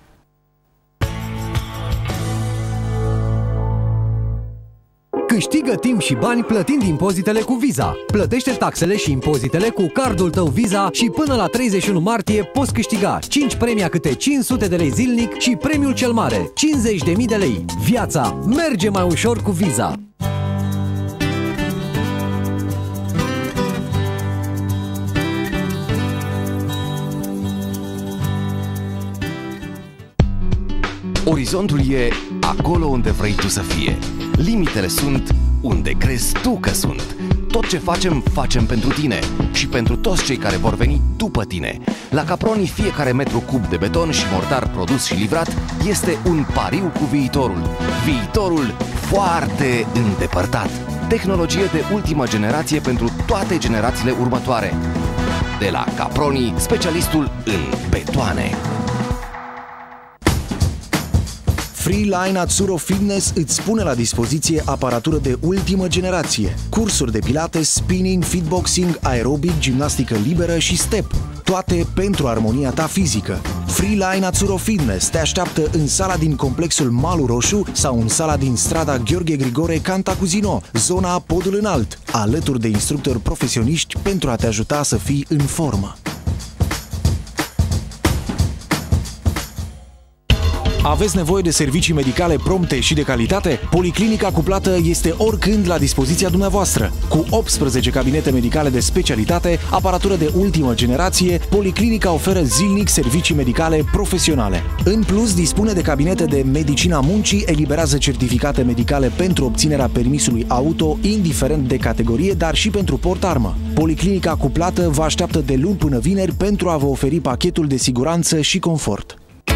Câștigă timp și bani plătind impozitele cu Visa. Plătește taxele și impozitele cu cardul tău Visa și până la 31 martie poți câștiga 5 premii câte 500 de lei zilnic și premiul cel mare, 50.000 de lei. Viața merge mai ușor cu Visa. Orizontul e acolo unde vrei tu să fie. Limitele sunt unde crezi tu că sunt. Tot ce facem, facem pentru tine și pentru toți cei care vor veni după tine. La Caproni, fiecare metru cub de beton și mortar produs și livrat este un pariu cu viitorul. Viitorul foarte îndepărtat. Tehnologie de ultimă generație pentru toate generațiile următoare. De la Caproni, specialistul în betoane. Freeline Azzurro Fitness îți pune la dispoziție aparatură de ultimă generație, cursuri de pilates, spinning, fitboxing, aerobic, gimnastică liberă și step, toate pentru armonia ta fizică. Freeline Azzurro Fitness te așteaptă în sala din complexul Malul Roșu sau în sala din strada Gheorghe Grigore Cantacuzino, zona Podul Înalt, alături de instructori profesioniști pentru a te ajuta să fii în formă. Aveți nevoie de servicii medicale prompte și de calitate? Policlinica cu plată este oricând la dispoziția dumneavoastră. Cu 18 cabinete medicale de specialitate, aparatură de ultimă generație, Policlinica oferă zilnic servicii medicale profesionale. În plus, dispune de cabinete de medicina muncii, eliberează certificate medicale pentru obținerea permisului auto, indiferent de categorie, dar și pentru port-armă. Policlinica cu plată vă așteaptă de luni până vineri pentru a vă oferi pachetul de siguranță și confort.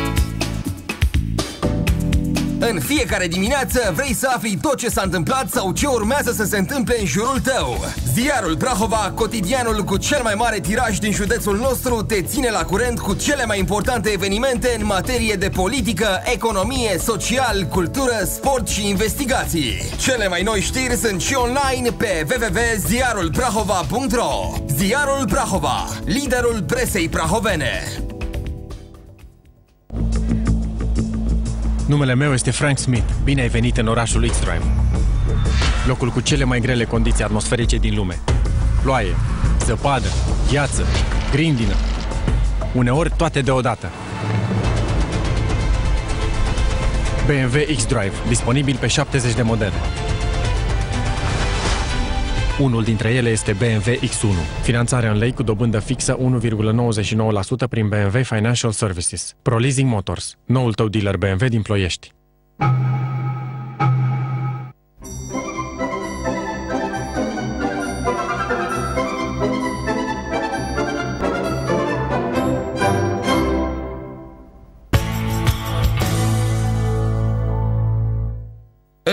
În fiecare dimineață vrei să afli tot ce s-a întâmplat sau ce urmează să se întâmple în jurul tău. Ziarul Prahova, cotidianul cu cel mai mare tiraj din județul nostru, te ține la curent cu cele mai importante evenimente în materie de politică, economie, social, cultură, sport și investigații. Cele mai noi știri sunt și online pe www.ziarulprahova.ro. Ziarul Prahova, liderul presei prahovene. Numele meu este Frank Smith. Bine ai venit în orașul X-Drive. Locul cu cele mai grele condiții atmosferice din lume. Ploaie, zăpadă, gheață, grindină. Uneori toate deodată. BMW X-Drive, disponibil pe 70 de modele. Unul dintre ele este BMW X1, finanțare în lei cu dobândă fixă 1,99% prin BMW Financial Services. ProLeasing Motors, noul tău dealer BMW din Ploiești.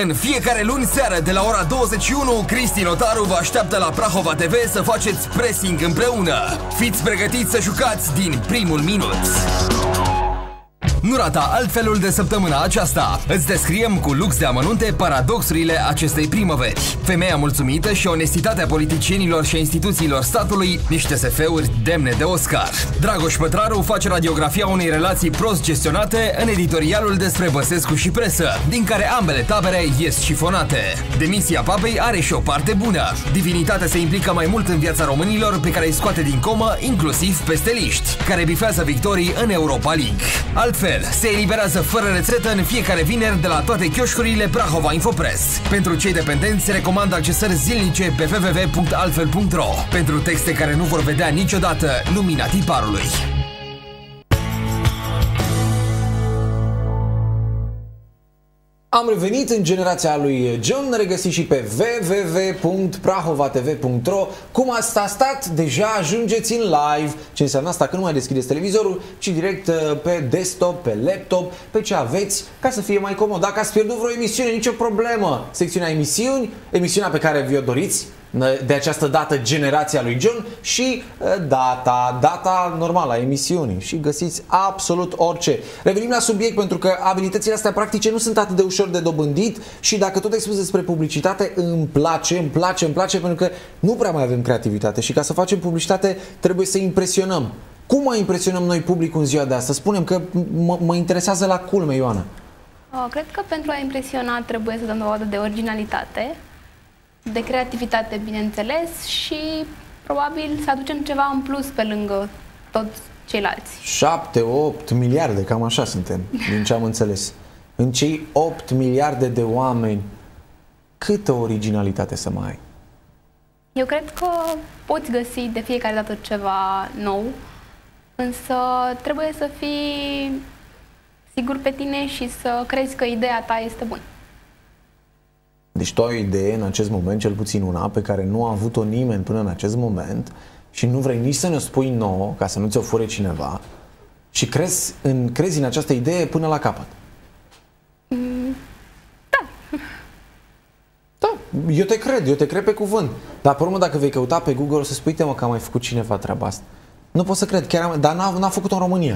În fiecare luni seară de la ora 21, Cristi Notaru vă așteaptă la Prahova TV să faceți pressing împreună. Fiți pregătiți să jucați din primul minut. Nu rata altfelul de săptămâna aceasta. Îți descriem cu lux de amănunte paradoxurile acestei primăveri. Femeia mulțumită și onestitatea politicienilor și instituțiilor statului, niște SF-uri demne de Oscar. Dragoș Pătraru face radiografia unei relații prost gestionate în editorialul despre Băsescu și presă, din care ambele tabere ies șifonate. Demisia papei are și o parte bună. Divinitatea se implică mai mult în viața românilor, pe care îi scoate din comă, inclusiv pe steliști, care bifează victorii în Europa League. Altfel, se eliberează fără rețetă în fiecare vineri de la toate chioșcurile Prahova Infopress. Pentru cei dependenți, recomand accesări zilnice pe www.altfel.ro pentru texte care nu vor vedea niciodată lumina tiparului. Am revenit în generația lui John, ne regăsiți și pe www.prahovatv.ro. Cum asta a stat? Deja ajungeți în live. Ce înseamnă asta? Că nu mai deschideți televizorul, ci direct pe desktop, pe laptop, pe ce aveți, ca să fie mai comod. Dacă ați pierdut vreo emisiune, nicio problemă. Secțiunea emisiuni, emisiunea pe care vi-o doriți, de această dată generația lui John, și data normală a emisiunii, și găsiți absolut orice. Revenim la subiect, pentru că abilitățile astea practice nu sunt atât de ușor de dobândit și dacă tot ai spus despre publicitate, îmi place, pentru că nu prea mai avem creativitate și ca să facem publicitate trebuie să impresionăm. Cum mai impresionăm noi publicul în ziua de astăzi? Spunem că mă interesează la culme, Ioana. Cred că pentru a impresiona trebuie să dăm dovadă de originalitate, de creativitate, bineînțeles, și probabil să aducem ceva în plus pe lângă toți ceilalți. 7-8 miliarde, cam așa suntem, din ce am înțeles. În cei 8 miliarde de oameni, câtă originalitate să mai ai? Eu cred că poți găsi de fiecare dată ceva nou, însă trebuie să fii sigur pe tine și să crezi că ideea ta este bună. Deci tu ai o idee în acest moment, cel puțin una, pe care nu a avut-o nimeni până în acest moment și nu vrei nici să ne-o spui nouă, ca să nu ți-o fure cineva, și crezi în această idee până la capăt. Da. Da, eu te cred pe cuvânt. Dar pe urmă, dacă vei căuta pe Google, o să spui, mă, că a mai făcut cineva treaba asta. Nu pot să cred, dar n-a făcut-o în România.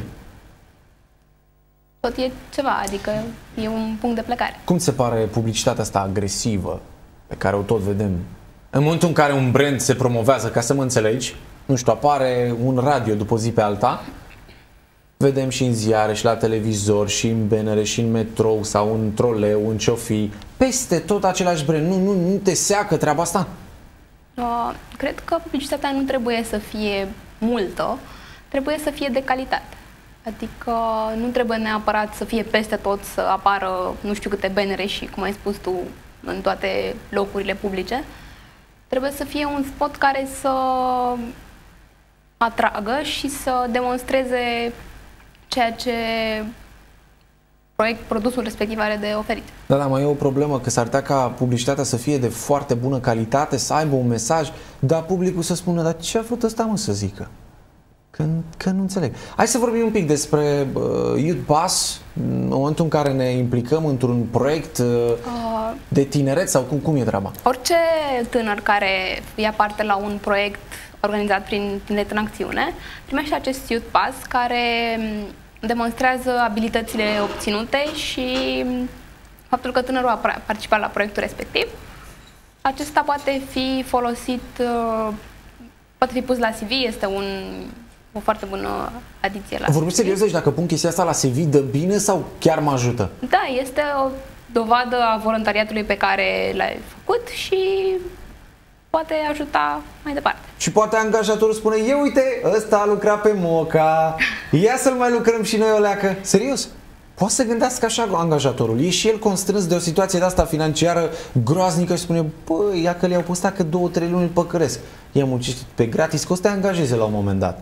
Tot e ceva, adică e un punct de plecare. Cum ți se pare publicitatea asta agresivă pe care o tot vedem? În momentul în care un brand se promovează, ca să mă înțelegi, nu știu, apare un radio după o zi pe alta, vedem și în ziare, și la televizor, și în bannere, și în metrou, sau în troleu, în ce-o fi, peste tot același brand. Nu te seacă treaba asta? Cred că publicitatea nu trebuie să fie multă, trebuie să fie de calitate. Adică nu trebuie neapărat să fie peste tot, să apară nu știu câte bannere și, cum ai spus tu, în toate locurile publice. Trebuie să fie un spot care să atragă și să demonstreze ceea ce produsul respectiv are de oferit. Da, mai e o problemă, că s-ar putea ca publicitatea să fie de foarte bună calitate, să aibă un mesaj, dar publicul să spună, dar ce a vrut ăsta, mă, să zică? Că nu înțeleg. Hai să vorbim un pic despre Youth Pass, în momentul în care ne implicăm într-un proiect de tineret, sau cum e treaba? Orice tânăr care ia parte la un proiect organizat prin Tineret în Acțiune primește acest Youth Pass, care demonstrează abilitățile obținute și faptul că tânărul a participat la proiectul respectiv. Acesta poate fi folosit, poate fi pus la CV, este o foarte bună adiție la CV. Vorbiți serios, deci dacă pun chestia asta la CV, dă bine sau chiar mă ajută? Da, este o dovadă a voluntariatului pe care l-ai făcut și poate ajuta mai departe. Și poate angajatorul spune, uite, ăsta a lucrat pe Moca, ia să-l mai lucrăm și noi o leacă. Serios? Poate să gândească așa angajatorul. E și el constrâns de o situație de asta financiară groaznică și spune, băi, ia că le-au postat că 2-3 luni îl păcăresc. I-am muncit pe gratis, că o să te angajeze la un moment dat.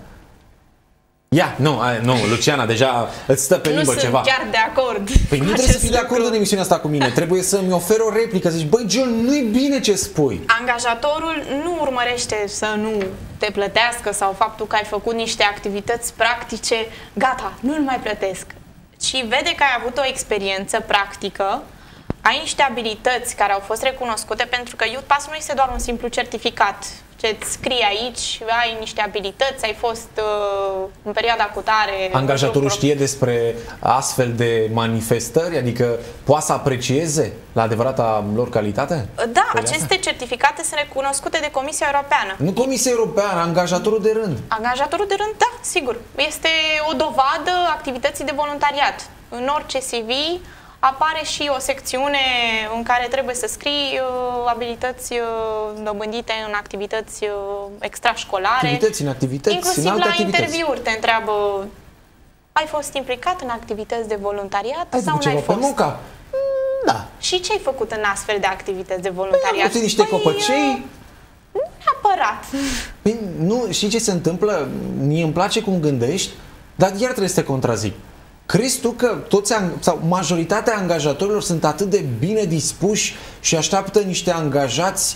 Nu, Luciana, deja îți stă pe limbă ceva. Nu sunt chiar de acord. Păi nu trebuie să fii de acord în emisiunea asta cu mine. Trebuie să-mi oferi o replică, să zici, băi, John, nu-i bine ce spui. Angajatorul nu urmărește să nu te plătească sau faptul că ai făcut niște activități practice, gata, nu-l mai plătesc. Și vede că ai avut o experiență practică ai niște abilități care au fost recunoscute, pentru că Youth Pass nu este doar un simplu certificat. Ce-ți scrie aici, ai niște abilități, ai fost în perioada cutare. Angajatorul știe despre astfel de manifestări? Adică poate să aprecieze la adevărata lor calitate? Da, aceste certificate sunt recunoscute de Comisia Europeană. Nu Comisia Europeană, angajatorul de rând. Angajatorul de rând, da, sigur. Este o dovadă activității de voluntariat. În orice CV apare și o secțiune în care trebuie să scrii abilități dobândite în activități extrașcolare. Activități în activități, inclusiv în alte la activități. Interviuri te întreabă: ai fost implicat în activități de voluntariat sau nu n-ai fost? Munca? Da. Și ce ai făcut în astfel de activități de voluntariat? Păi, niște copăcei? Nu neapărat. Păi, nu, știi ce se întâmplă? Mie îmi place cum gândești, dar iar trebuie să te contrazic. Crezi tu că toți sau majoritatea angajatorilor sunt atât de bine dispuși și așteaptă niște angajați,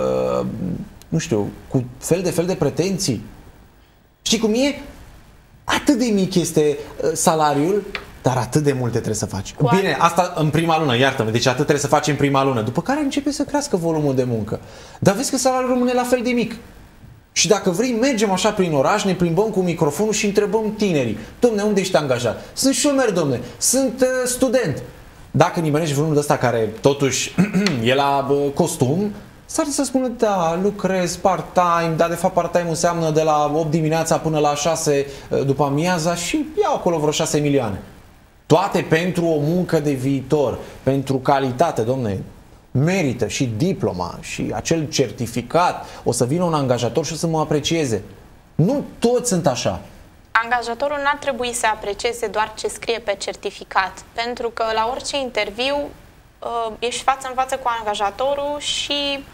nu știu, cu fel de pretenții? Știi cum e? Atât de mic este salariul, dar atât de multe trebuie să faci. Bine, asta în prima lună, iartă-mă, deci atât trebuie să faci în prima lună. După care începe să crească volumul de muncă. Dar vezi că salariul rămâne la fel de mic. Și dacă vrei, mergem așa prin oraș, ne plimbăm cu microfonul și întrebăm tinerii: domne, unde ești angajat? Sunt șomer, domne, sunt student. Dacă nimerești vreunul de ăsta care totuși e la costum, s-ar să spună: da, lucrez part-time, dar de fapt part-time înseamnă de la 8 dimineața până la 6 după amiaza și iau acolo vreo 6 milioane. Toate pentru o muncă de viitor, pentru calitate, domne. Merită și diploma și acel certificat. O să vină un angajator și o să mă aprecieze. Nu toți sunt așa. Angajatorul n-ar trebui să aprecieze doar ce scrie pe certificat, pentru că la orice interviu ești față în față cu angajatorul și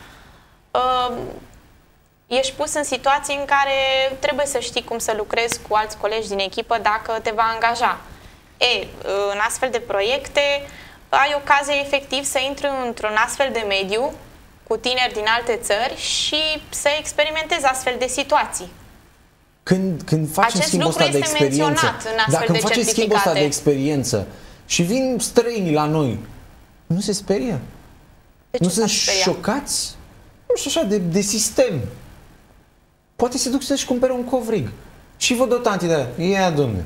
ești pus în situații în care trebuie să știi cum să lucrezi cu alți colegi din echipă dacă te va angaja. În astfel de proiecte ai ocazia efectiv să intri într-un astfel de mediu cu tineri din alte țări și să experimentezi astfel de situații. Când facem schimbul ăsta de experiență, dacă facem schimbul ăsta de experiență și vin străinii la noi, nu se sperie? Nu sunt șocați? Nu știu, așa, de sistem. Poate se duc să-și cumpere un covrig și văd o tanti de aia. Ia, domne.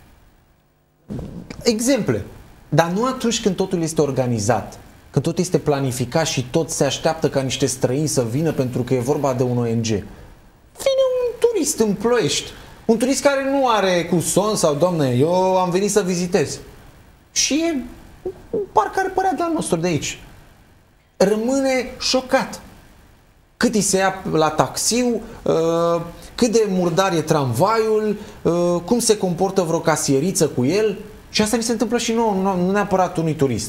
Exemple. Dar nu atunci când totul este organizat, când totul este planificat și tot se așteaptă ca niște străini să vină pentru că e vorba de un ONG. Vine un turist în Ploiești, un turist care nu are cu son sau: domne, eu am venit să vizitez. Și e parcă ar părea de-al nostru de aici. Rămâne șocat. Cât îi se ia la taxiu, cât de murdar e tramvaiul, cum se comportă vreo casieriță cu el. Și asta mi se întâmplă și nouă, nu neapărat unui turist.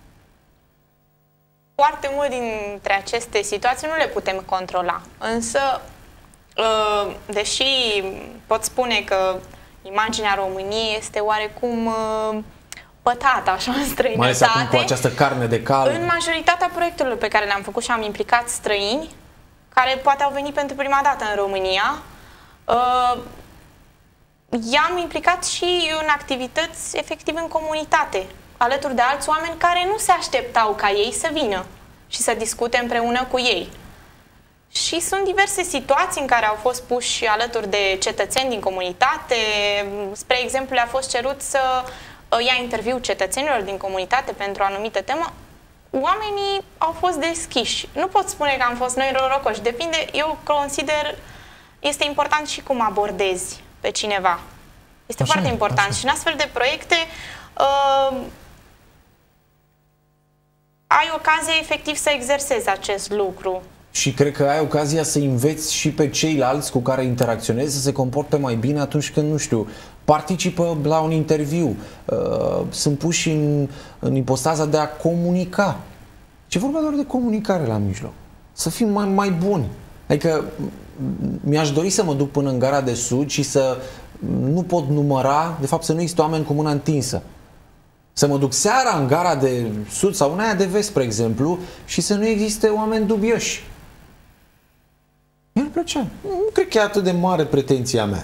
Foarte mult dintre aceste situații nu le putem controla. Însă, deși pot spune că imaginea României este oarecum pătată așa în străinătate, mai ales acum cu această carne de cal. În majoritatea proiectelor pe care le-am făcut și am implicat străini care poate au venit pentru prima dată în România, i-am implicat și în activități efectiv în comunitate, alături de alți oameni care nu se așteptau ca ei să vină și să discute împreună cu ei. Și sunt diverse situații în care au fost puși alături de cetățeni din comunitate. Spre exemplu, le-a fost cerut să ia interviu cetățenilor din comunitate pentru o anumită temă. Oamenii au fost deschiși. Nu pot spune că am fost noi norocoși. Depinde, eu consider, este important și cum abordezi pe cineva. Este foarte important. Și în astfel de proiecte ai ocazia efectiv să exersezi acest lucru. Și cred că ai ocazia să înveți și pe ceilalți cu care interacționezi să se comporte mai bine atunci când, nu știu, participă la un interviu, sunt puși în ipostaza de a comunica. Ce vorba doar de comunicare la mijloc. Să fim mai buni. Adică mi-aș dori să mă duc până în Gara de Sud și să nu pot număra, de fapt să nu există oameni cu mâna întinsă. Să mă duc seara în Gara de Sud sau în aia de Vest, spre exemplu, și să nu existe oameni dubioși. Mi-ar plăcea. Nu cred că e atât de mare pretenția mea.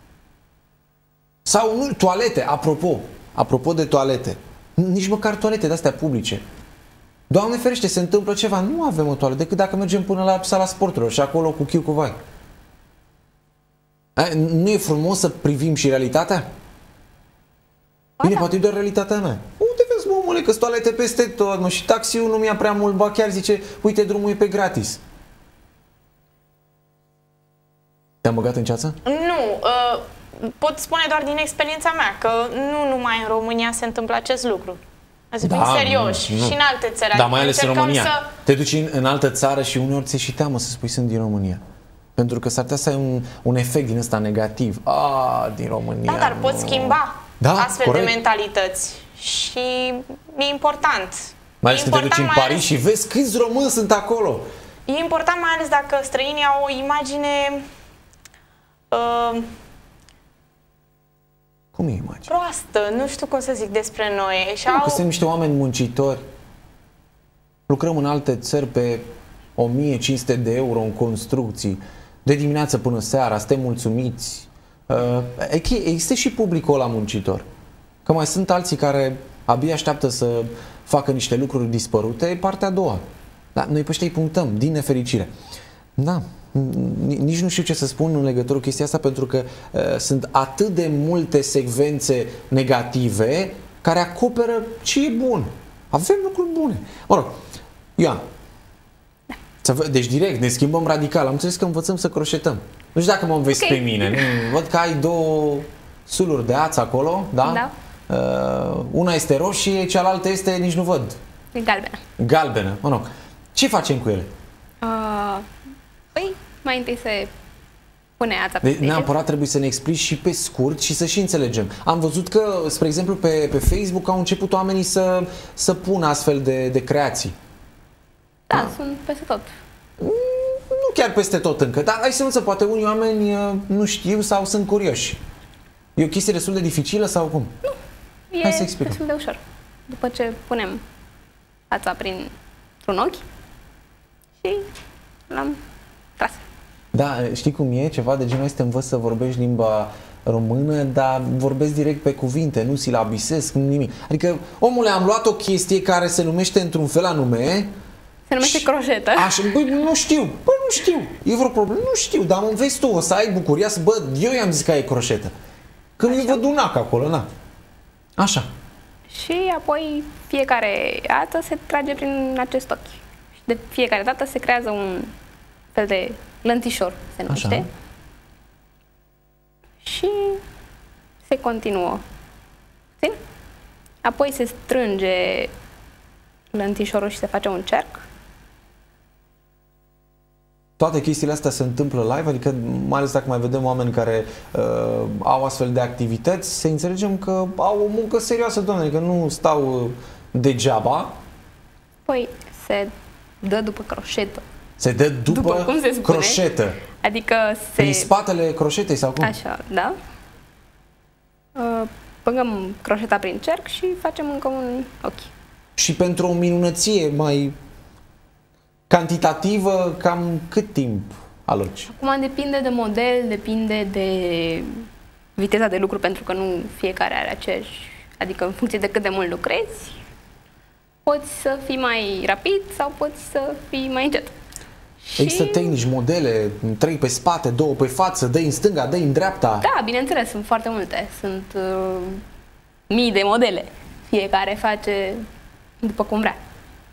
Sau nu, toalete, apropo de toalete. Nici măcar toalete de-astea publice. Doamne ferește, se întâmplă ceva, nu avem o toaletă decât dacă mergem până la sala sporturilor și acolo cu chiu cu vai. Nu e frumos să privim și realitatea? Bine, poate e doar realitatea mea. Uite, vezi, mă, omule, că-s toalete peste tot, mă, și taxiul nu mi-a prea mult, ba chiar zice, uite, drumul e pe gratis. Te-am băgat în ceață? Nu, pot spune doar din experiența mea că nu numai în România se întâmplă acest lucru. Să fim serioși, și în alte țări. Da, mai ales în România. Te duci în altă țară și uneori ți-e și teamă să spui sunt din România. Pentru că s-ar putea să ai un efect din ăsta negativ. Din România. Da, dar poți schimba astfel de mentalități. Și e important. Mai ales când te duci în Paris și vezi câți români sunt acolo. E important mai ales dacă străinii au o imagine cum e imagine? Proastă, nu știu cum să zic despre noi. Și că sunt niște oameni muncitori. Lucrăm în alte țări pe 1500 de euro în construcții. De dimineață până seara, suntem mulțumiți. Există și publicul ăla muncitor. Că mai sunt alții care abia așteaptă să facă niște lucruri dispărute, e partea a doua. Dar noi pe ăștia îi punctăm, din nefericire. Da, nici nu știu ce să spun în legătură cu chestia asta, pentru că sunt atât de multe secvențe negative care acoperă ce e bun. Avem lucruri bune. Mă rog, Ioan, deci direct, ne schimbăm radical. Am înțeles că învățăm să croșetăm. Nu știu dacă mă înveți pe mine. Nu, văd că ai două suluri de ață acolo, da? Da. Una este roșie, cealaltă este, nici nu văd. E galbenă. Galbenă, mă rog. Ce facem cu ele? Păi, mai întâi se pune ața pe deget. Neapărat trebuie să ne explici și pe scurt și să și înțelegem. Am văzut că, spre exemplu, pe Facebook au început oamenii să pună astfel de creații. Da, sunt peste tot. Nu chiar peste tot încă, dar hai să nu, poate unii oameni nu știu sau sunt curioși. E o chestie destul de dificilă sau cum? Nu, e destul de ușor. După ce punem ața printr-un ochi și l-am tras. Da, știi cum e? Ceva de genul ăsta, învăț să vorbești limba română, dar vorbesc direct pe cuvinte, nu silabisesc, nimic. Adică, omule, am luat o chestie care se numește într-un fel anume. Se numește croșetă. Așa, băi, nu știu. Băi, nu știu. E vreo problemă? Nu știu, dar mă înveți tu, o să ai bucuria să, bă, eu i-am zis că e croșetă. Când eu văd un ac acolo, na. Așa. Și apoi fiecare dată se trage prin acest ochi. Și de fiecare dată se creează un fel de lănțișor, se numește. Așa. Și se continuă. Țin? Apoi se strânge lănțișorul și se face un cerc. Toate chestiile astea se întâmplă live, adică mai ales dacă mai vedem oameni care au astfel de activități, să înțelegem că au o muncă serioasă, doamne, adică nu stau degeaba. Păi se dă după croșetă. Se dă după cum se spune? Croșetă. Adică prin spatele croșetei sau cum? Așa, da. Băgăm croșeta prin cerc și facem încă un ochi. Și pentru o minunăție mai cantitativă, cam cât timp aloci? Acum depinde de model, depinde de viteza de lucru, pentru că nu fiecare are aceeași, adică în funcție de cât de mult lucrezi, poți să fii mai rapid sau poți să fii mai încet. Există tehnici, modele, 3 pe spate, 2 pe față, dă în stânga, dă în dreapta. Da, bineînțeles, sunt foarte multe. Sunt mii de modele. Fiecare face după cum vrea.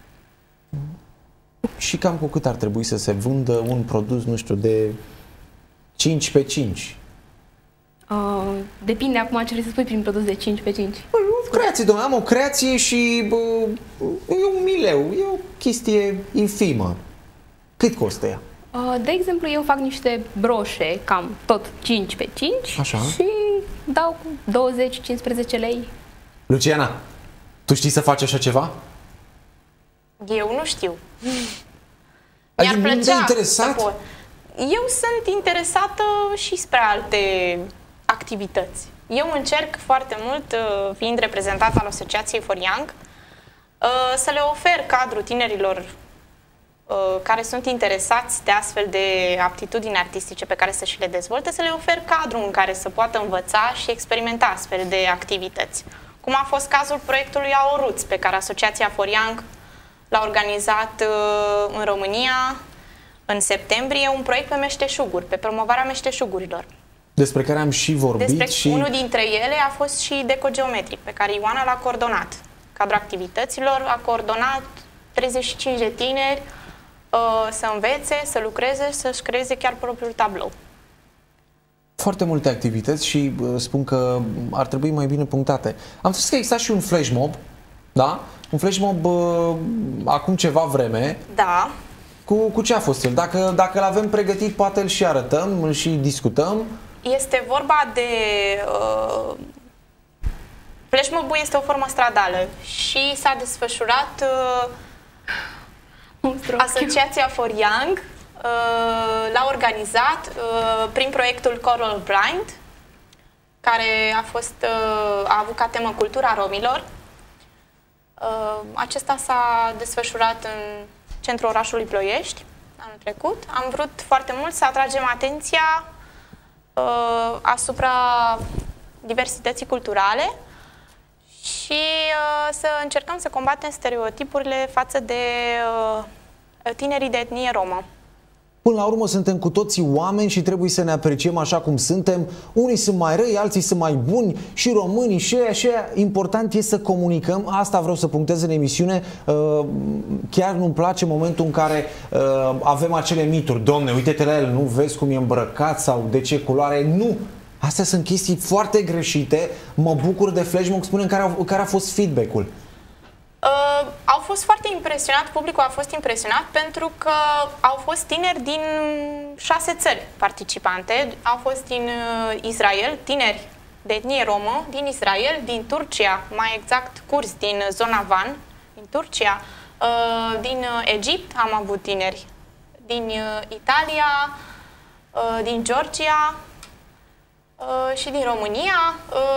Și cam cu cât ar trebui să se vândă un produs, nu știu, de 5 pe 5? Depinde acum ce vrei să spui prin produs de 5 pe 5. Creație, domnule, am o creație și e 1 leu, e o chestie infimă. Cât costă ea? De exemplu, eu fac niște broșe, cam tot 5 pe 5. Așa. Și dau cu 20-15 lei. Luciana, tu știi să faci așa ceva? Eu nu știu. Mi-ar plăcea interesat? Eu sunt interesată și spre alte activități. Eu încerc foarte mult, fiind reprezentată al Asociației For Young, să le ofer cadru tinerilor care sunt interesați de astfel de aptitudini artistice pe care să și le dezvolte, să le ofer cadru în care să poată învăța și experimenta astfel de activități. Cum a fost cazul proiectului Aoruț, pe care Asociația For Young l-a organizat în România în septembrie, un proiect pe meșteșuguri, pe promovarea meșteșugurilor. Despre care am și vorbit. Unul dintre ele a fost și decogeometric, pe care Ioana l-a coordonat. Cadrul activităților a coordonat 35 de tineri să învețe, să lucreze, să-și creeze chiar propriul tablou. Foarte multe activități și spun că ar trebui mai bine punctate. Am spus că exista și un flash mob, da? Un flash mob acum ceva vreme. Da. Cu ce a fost el? Dacă l-avem pregătit, poate îl și arătăm, îl și discutăm. Este vorba de... Flash mob-ul este o formă stradală și s-a desfășurat Asociația For Young l-a organizat prin proiectul Coral Blind, care a avut ca temă cultura romilor. Acesta s-a desfășurat în centrul orașului Ploiești anul trecut. Am vrut foarte mult să atragem atenția asupra diversității culturale și să încercăm să combatem stereotipurile față de tinerii de etnie romă. Până la urmă suntem cu toții oameni și trebuie să ne apreciem așa cum suntem. Unii sunt mai răi, alții sunt mai buni, și românii și aia. Important e să comunicăm. Asta vreau să punctez în emisiune. Chiar nu-mi place momentul în care avem acele mituri. Domne, uite-te la el, nu vezi cum e îmbrăcat sau de ce culoare. Nu! Astea sunt chestii foarte greșite. Mă bucur de flash mob. Spune-mi care a fost feedback-ul. Au fost foarte impresionat, publicul a fost impresionat pentru că au fost tineri din 6 țări participante. Au fost din Israel, tineri de etnie romă, din Israel, din Turcia, mai exact kurzi din zona Van, din Turcia, din Egipt am avut tineri, din Italia, din Georgia și din România.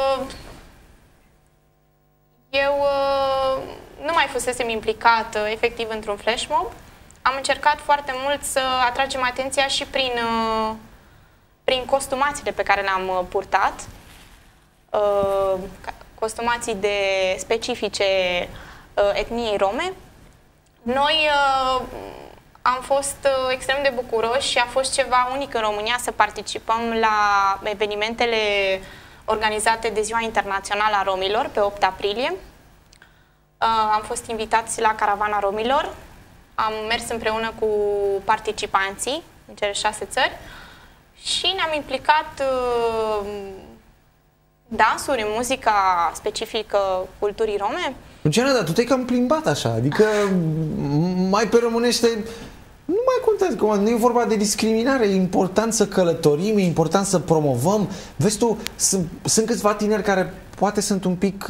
Eu nu mai fusesem implicată efectiv într-un flash mob. Am încercat foarte mult să atragem atenția și prin costumațiile pe care le-am purtat. Costumații specifice etniei rome. Noi am fost extrem de bucuroși și a fost ceva unic în România să participăm la evenimentele organizate de Ziua Internațională a Romilor pe 8 aprilie. Am fost invitați la Caravana Romilor. Am mers împreună cu participanții din cele 6 țări și ne-am implicat dansuri, muzica specifică culturii rome. Luciana, dar tu te-ai cam plimbat așa, adică mai pe românește nu mai contează, nu e vorba de discriminare, e important să călătorim, e important să promovăm. Vezi tu, sunt câțiva tineri care poate sunt un pic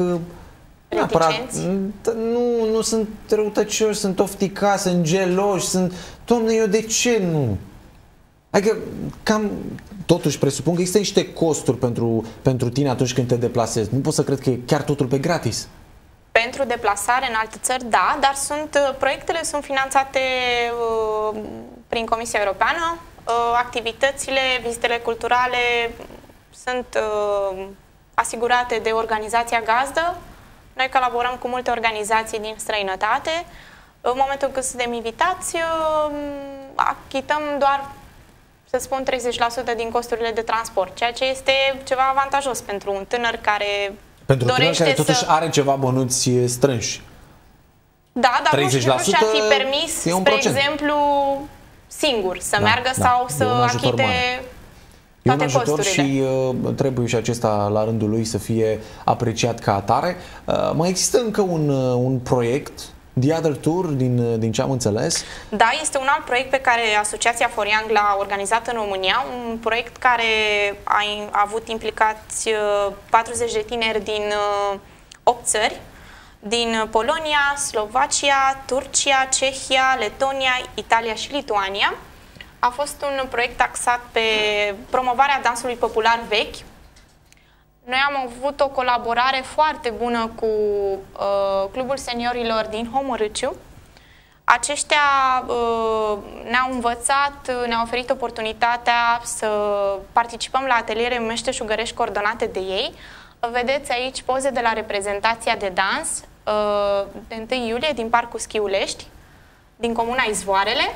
nu sunt răutăcioși, sunt ofticați, sunt geloși, Doamne, eu de ce nu? Adică, totuși presupun că există niște costuri pentru tine atunci când te deplasezi. Nu pot să cred că e chiar totul pe gratis. Pentru deplasare în alte țări, da, dar proiectele sunt finanțate prin Comisia Europeană. Activitățile, vizitele culturale sunt asigurate de organizația gazdă. Noi colaborăm cu multe organizații din străinătate. În momentul când suntem invitați, achităm doar, să spun, 30% din costurile de transport, ceea ce este ceva avantajos pentru un tânăr care dorește totuși are ceva bănuți strânși. Da, dar nu și-ar fi permis, spre exemplu, singur să meargă sau să achite toate costurile. Și trebuie și acesta la rândul lui să fie apreciat ca atare. Mai există încă un proiect, The Other Tour, din ce am înțeles? Da, este un alt proiect pe care Asociația For Young l-a organizat în România, un proiect care a avut implicați 40 de tineri din 8 țări, din Polonia, Slovacia, Turcia, Cehia, Letonia, Italia și Lituania. A fost un proiect axat pe promovarea dansului popular vechi. Noi am avut o colaborare foarte bună cu Clubul Seniorilor din Homorâciu. Aceștia ne-au învățat, ne-au oferit oportunitatea să participăm la ateliere meșteșugărești coordonate de ei. Vedeți aici poze de la reprezentația de dans. de 1 iulie din Parcul Schiulești, din comuna Izvoarele.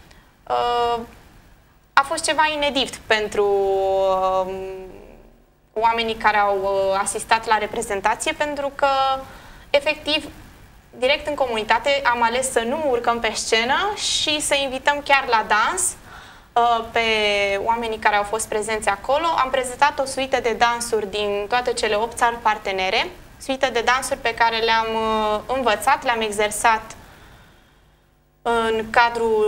A fost ceva inedit pentru oamenii care au asistat la reprezentație, pentru că, efectiv, direct în comunitate am ales să nu urcăm pe scenă și să invităm chiar la dans pe oamenii care au fost prezenți acolo. Am prezentat o suită de dansuri din toate cele 8 țări partenere, suită de dansuri pe care le-am învățat, le-am exersat în cadrul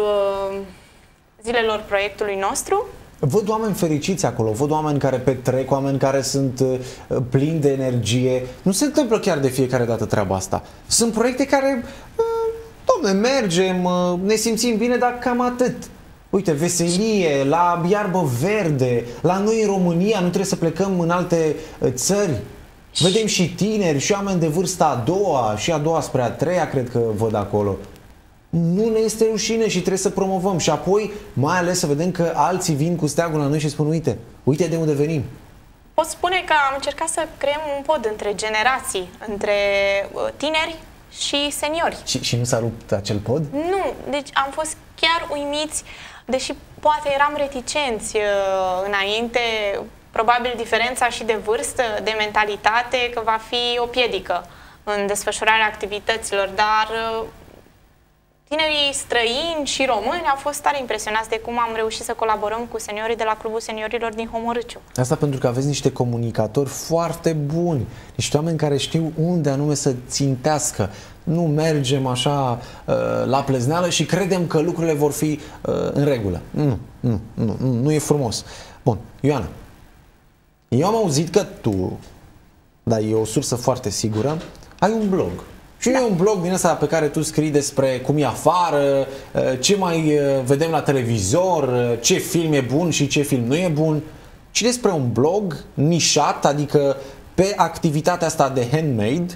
zilelor proiectului nostru. Văd oameni fericiți acolo, văd oameni care petrec, oameni care sunt plini de energie. Nu se întâmplă chiar de fiecare dată treaba asta. Sunt proiecte care, dom'le, mergem, ne simțim bine, dar cam atât. Uite, veselie, la iarbă verde, la noi în România, nu trebuie să plecăm în alte țări. Vedem și tineri, și oameni de vârsta a doua, și a doua spre a treia, cred că văd acolo. Nu ne este rușine și trebuie să promovăm. Și apoi, mai ales să vedem că alții vin cu steagul la noi și spun, uite de unde venim. Pot spune că am încercat să creăm un pod între generații, între tineri și seniori. Și nu s-a rupt acel pod? Nu, deci am fost chiar uimiți, deși poate eram reticenți înainte, probabil diferența și de vârstă, de mentalitate, că va fi o piedică în desfășurarea activităților, dar tinerii străini și români au fost tare impresionați de cum am reușit să colaborăm cu seniorii de la Clubul Seniorilor din Homorâciu. Asta pentru că aveți niște comunicatori foarte buni, niște oameni care știu unde anume să țintească. Nu mergem așa la plezneală și credem că lucrurile vor fi în regulă. Nu e frumos. Bun, Ioana, eu am auzit că tu, dar e o sursă foarte sigură, ai un blog. Și nu e un blog din ăsta pe care tu scrii despre cum e afară, ce mai vedem la televizor, ce film e bun și ce film nu e bun, ci despre un blog nișat, adică pe activitatea asta de handmade.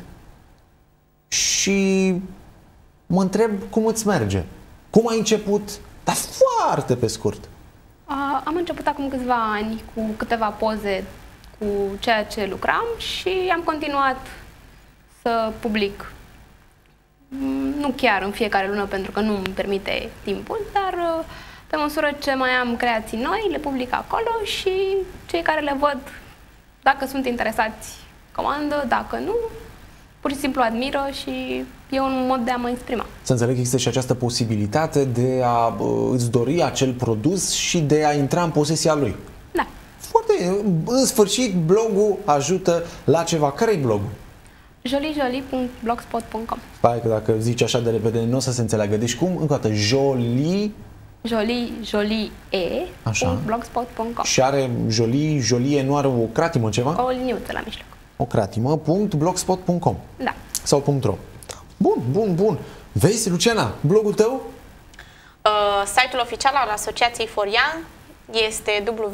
Și mă întreb cum îți merge. Cum ai început? Dar foarte pe scurt. Am început acum câțiva ani cu câteva poze cu ceea ce lucram și am continuat să public. Nu chiar în fiecare lună, pentru că nu îmi permite timpul, dar pe măsură ce mai am creații noi, le public acolo și cei care le văd, dacă sunt interesați, comandă, dacă nu, pur și simplu admiră și e un mod de a mă exprima. Să înțeleg că există și această posibilitate de a îți dori acel produs și de a intra în posesia lui. Da. Foarte, în sfârșit, blogul ajută la ceva. Care-i blogul? jolijolie.blogspot.com. Stai că dacă zici așa de repede nu o să se înțeleagă. Deci cum? Încă o dată, jolie.blogspot.com. Și are jolie, nu are o cratimă ceva? O liniuță la mijloc. O cratimă, .blogspot.com. Da. Sau .ro. Bun. Vezi, Luciana, blogul tău? Site-ul oficial al Asociației Forian este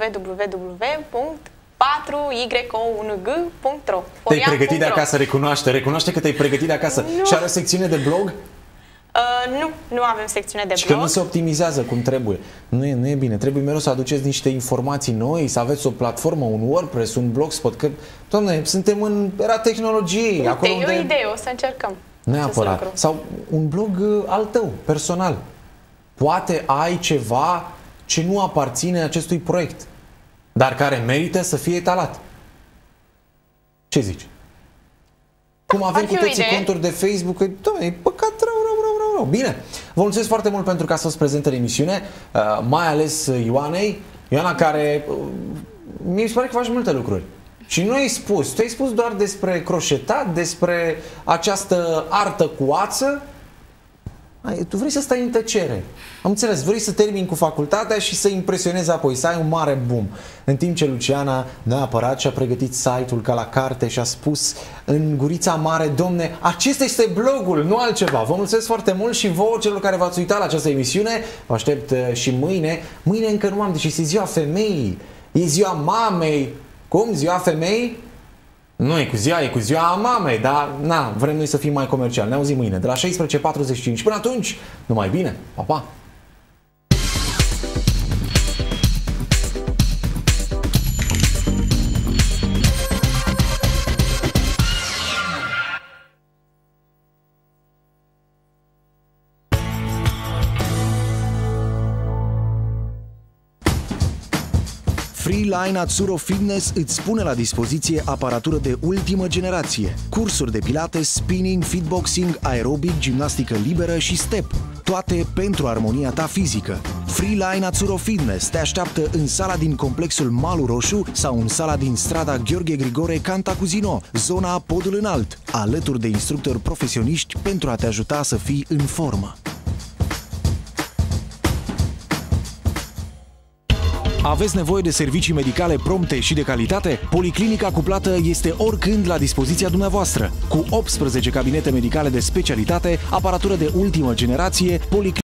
www.4y1g.ro. Te-ai pregătit de acasă, recunoaște că te-ai pregătit de acasă. Nu. Și are secțiune de blog? Nu avem secțiune de și blog. Că nu se optimizează cum trebuie. Nu e bine. Trebuie mereu să aduceți niște informații noi, să aveți o platformă, un WordPress, un Blogspot. Că, doamne, suntem în era tehnologiei. Uite, acolo e o idee, o să încercăm. Neapărat. Sau un blog al tău, personal. Poate ai ceva ce nu aparține acestui proiect, dar care merită să fie etalat. Ce zici? Cum avem cu toții conturi de Facebook, că, doamne, e păcat rău. Bine, vă mulțumesc foarte mult pentru că ați fost prezentă în emisiune, mai ales Ioana, care mi se pare că faci multe lucruri. Și nu ai spus, tu ai spus doar despre croșetat, despre această artă cu ață. Tu vrei să stai în tăcere. Am înțeles, vrei să termini cu facultatea și să impresionezi apoi, să ai un mare boom. În timp ce Luciana neapărat și-a pregătit site-ul ca la carte și a spus în gurița mare, domne, acesta este blogul, nu altceva. Vă mulțumesc foarte mult și vouă, celor care v-ați uitat la această emisiune. Vă aștept și mâine. Mâine încă nu am, deci este ziua femeii, e ziua mamei. Cum? Ziua femeii? Nu e cu ziua, e cu ziua mamei, dar vrem noi să fim mai comerciali. Ne auzim mâine de la 16:45. Până atunci, numai bine. Pa, pa! Freeline Azzurro Fitness îți pune la dispoziție aparatură de ultimă generație, cursuri de pilates, spinning, fitboxing, aerobic, gimnastică liberă și step. Toate pentru armonia ta fizică. Freeline Azzurro Fitness te așteaptă în sala din complexul Malul Roșu sau în sala din strada Gheorghe Grigore Cantacuzino, zona Podul Înalt, alături de instructori profesioniști pentru a te ajuta să fii în formă. Aveți nevoie de servicii medicale prompte și de calitate? Policlinica cuplată este oricând la dispoziția dumneavoastră. Cu 18 cabinete medicale de specialitate, aparatură de ultimă generație,